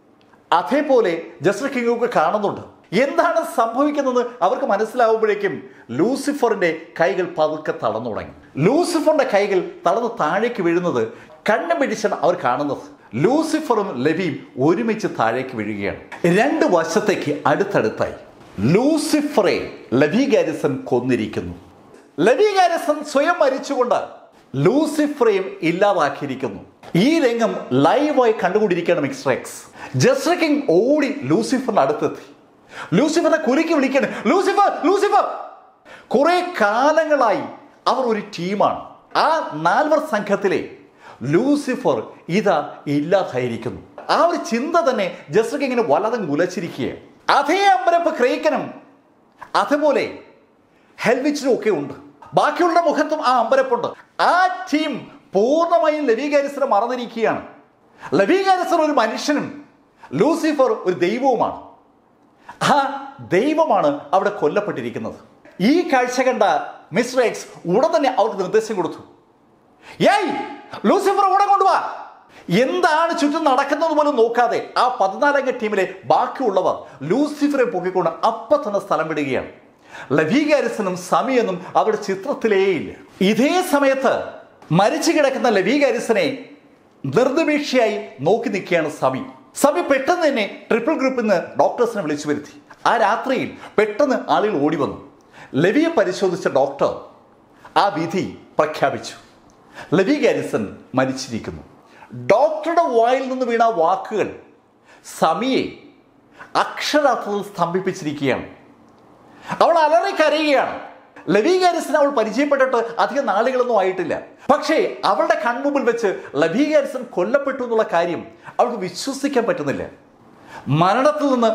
അതേപോലെ ജസ്റ്റർ കിങ്ങും ഒക്കെ കാണുന്നുണ്ട്. എന്താണ് സംഭവിക്കുന്നത് അവർക്ക് മനസ്സിലാവുമ്പോഴേക്കും ലൂസിഫറിന്റെ കൈകൾ പതുക്കെ തളർന്നു തുടങ്ങി. ലൂസിഫറിന്റെ കൈകൾ തളർന്ന് താഴേക്ക് വീഴുന്നത് കണ്ണു പിടിച്ചാണ് അവർ കാണുന്നത്. ലൂസിഫറും ലെവിയും ഒരുമിച്ച് താഴേക്ക് വീഴുകയാണ്. 2 വശത്തേക്ക് അടുത്തടുത്തായി. ലൂസിഫറെ ലെവി ഗാരിസൺ കൊന്നിരിക്കുന്നു. ലെവി ഗാരിസൺ സ്വയം മരിച്ചുകൊണ്ട് ലൂസിഫറെയും ഇല്ലാതാക്കിയിരിക്കുന്നു. ഈ രംഗം ലൈവായി കണ്ടുകൊണ്ടിരിക്കുകയാണ് മിസ്റ്റർ എക്സ്. ജസ്റ്റർ കിങ് ഓടി ലൂസിഫറിന്റെ അടുത്തെത്തി. ലൂസിഫറിനെ കുലുക്കി വിളിക്കാണ്, ലൂസിഫർ ലൂസിഫർ. കുറെ കാലങ്ങളായി അവർ ഒരു ടീമാണ്. ആ 4 സംഘത്തിലെ ലൂസിഫർ ഇതാ ഇല്ലാതായിരിക്കുന്നു. ആ ഒരു ചിന്ത തന്നെ ജസ്റ്റർ കിങ്ങിനെ വലതും കുലച്ചിരിക്കുകയാണ്. അതേ അമ്പരപ്പ് ക്രേക്കനും അതുപോലെ ഹെൽവിച്ചിനും ഒക്കെ ഉണ്ട്. ബാക്കിയുള്ള മുഖത്തും ആ അമ്പരപ്പുണ്ട്. ആ ടീം പൂർണ്ണമായും ലെവി ഗാരിസനെ മറന്നിരിക്കുകയാണ്. ലെവി ഗാരിസൺ ഒരു മനുഷ്യനും ലൂസിഫർ ഒരു ദൈവവുമാണ്. ആ ദൈവമാണ് അവിടെ കൊല്ലപ്പെട്ടിരിക്കുന്നത്. ഈ കാഴ്ച കണ്ട മിസ്റ്റർ എക്സ് ഉടൻ തന്നെ അവർക്ക് നിർദ്ദേശം കൊടുത്തു. ഏയ് ലൂസിഫർ ഉടൻ കൊണ്ടുവാ. എന്താണ് ചുറ്റും നടക്കുന്നത് പോലും നോക്കാതെ ആ 14 ടീമിലെ ബാക്കിയുള്ളവർ ലൂസിഫറെ പൊക്കിക്കൊണ്ട് അപ്പ തന്നെ സ്ഥലം വിടുകയാണ്. ലെവി ഗാരിസനും സമിയൊന്നും അവരുടെ ചിത്രത്തിലേയില്ല. ഇതേ സമയത്ത് മരിച്ചു കിടക്കുന്ന ലെവി ഗാരിസനെ നിർനിമീക്ഷയായി നോക്കി നിൽക്കുകയാണ് സമി. സമി പെട്ടെന്ന് തന്നെ ട്രിപ്പിൾ ഗ്രൂപ്പിൽ നിന്ന് ഡോക്ടേഴ്സിനെ വിളിച്ചു വരുത്തി. ആ രാത്രിയിൽ പെട്ടെന്ന് ആളുകൾ ഓടി വന്നു. ലെവിയെ പരിശോധിച്ച ഡോക്ടർ ആ വിധി പ്രഖ്യാപിച്ചു. ലെവി ഗാരിസൺ മരിച്ചിരിക്കുന്നു. ഡോക്ടറുടെ വായിൽ നിന്ന് വീണ വാക്കുകൾ സമിയെ അക്ഷരാർത്ഥത്തിൽ സ്തംഭിപ്പിച്ചിരിക്കുകയാണ്. അവൾ അലറി കരയുകയാണ്. ലെവി ഗാരിസൺ അവൾ പരിചയപ്പെട്ടിട്ട് അധികം നാളുകളൊന്നും ആയിട്ടില്ല. പക്ഷേ അവളുടെ കൺമുമ്പിൽ വെച്ച് ലെവി ഗാരിസൺ കൊല്ലപ്പെട്ടു എന്നുള്ള കാര്യം അവൾക്ക് വിശ്വസിക്കാൻ പറ്റുന്നില്ല. മരണത്തിൽ നിന്ന്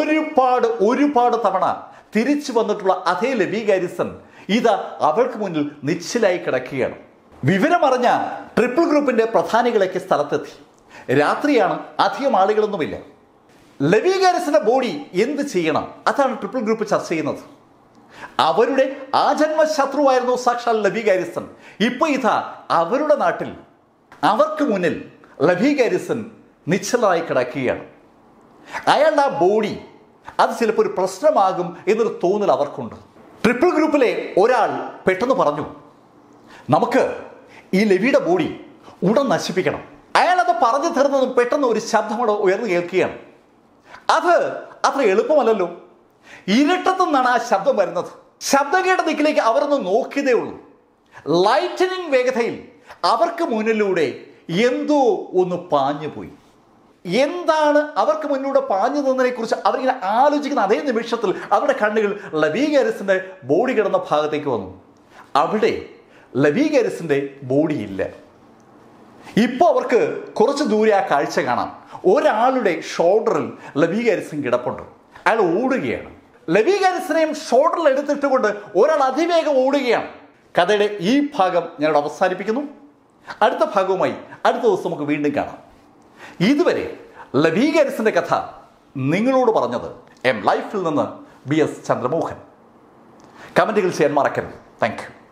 ഒരുപാട് തവണ തിരിച്ചു വന്നിട്ടുള്ള അതേ ലെവി ഗാരിസൺ ഇതാ അവൾക്ക് മുന്നിൽ നിശ്ചലായി കിടക്കുകയാണ്. വിവരമറിഞ്ഞ ട്രിപ്പിൾ ഗ്രൂപ്പിന്റെ പ്രധാനികളൊക്കെ സ്ഥലത്തെത്തി. രാത്രിയാണ്, അധികം ആളുകളൊന്നുമില്ല. ലെവി ഗാരിസന്റെ ബോഡി എന്ത് ചെയ്യണം, അതാണ് ട്രിപ്പിൾ ഗ്രൂപ്പ് ചർച്ച ചെയ്യുന്നത്. അവരുടെ ആജന്മ ശത്രുവായിരുന്നു സാക്ഷാൽ ലെവി ഗാരിസൺ. ഇപ്പൊ ഇതാ അവരുടെ നാട്ടിൽ അവർക്ക് മുന്നിൽ ലെവി ഗാരിസൺ നിശ്ചലമായി കിടക്കുകയാണ്. അയാളുടെ ആ ബോഡി അത് ചിലപ്പോൾ ഒരു പ്രശ്നമാകും എന്നൊരു തോന്നൽ അവർക്കുണ്ട്. ട്രിപ്പിൾ ഗ്രൂപ്പിലെ ഒരാൾ പെട്ടെന്ന് പറഞ്ഞു, നമുക്ക് ഈ ലെവിയുടെ ബോഡി ഉടൻ നശിപ്പിക്കണം. അയാൾ അത് പറഞ്ഞു തീർന്നതും പെട്ടെന്ന് ഒരു ശബ്ദം ഉയർന്നു കേൾക്കുകയാണ്. അത് അത്ര എളുപ്പമല്ലല്ലോ. ഇരുട്ടത്തു നിന്നാണ് ആ ശബ്ദം വരുന്നത്. ശബ്ദം കേട്ട ദിക്കിലേക്ക് അവരൊന്ന് നോക്കിയതേ ഉള്ളൂ. ലൈറ്റനിങ് വേഗതയിൽ അവർക്ക് മുന്നിലൂടെ എന്തോ ഒന്ന് പാഞ്ഞുപോയി. എന്താണ് അവർക്ക് മുന്നിലൂടെ പാഞ്ഞു നിന്നതിനെ കുറിച്ച് അവരിങ്ങനെ ആലോചിക്കുന്ന അതേ നിമിഷത്തിൽ അവരുടെ കണ്ണുകൾ ലെവി ഗാരിസന്റെ ബോഡി കിടന്ന ഭാഗത്തേക്ക് വന്നു. അവിടെ ലെവി ഗാരിസന്റെ ബോഡി ഇല്ല. ഇപ്പോൾ അവർക്ക് കുറച്ച് ദൂരെ ആ കാഴ്ച കാണാം. ഒരാളുടെ ഷോൾഡറിൽ ലെവി ഗാരിസൺ കിടപ്പുണ്ട്. അയാൾ ഓടുകയാണ്. ലെവി ഗാരിസനെയും ഷോൾഡറിൽ എടുത്തിട്ടുകൊണ്ട് ഒരാൾ അതിവേഗം ഓടുകയാണ്. കഥയുടെ ഈ ഭാഗം ഞാനിവിടെ അവസാനിപ്പിക്കുന്നു. അടുത്ത ഭാഗവുമായി അടുത്ത ദിവസം നമുക്ക് വീണ്ടും കാണാം. ഇതുവരെ ലെവി ഗാരിസന്റെ കഥ നിങ്ങളോട് പറഞ്ഞത് ലൈഫിൽ നിന്ന് BS ചന്ദ്രമോഹൻ. കമന്റുകൾ ചെയ്യാൻ മറക്കരുത്. Thank U.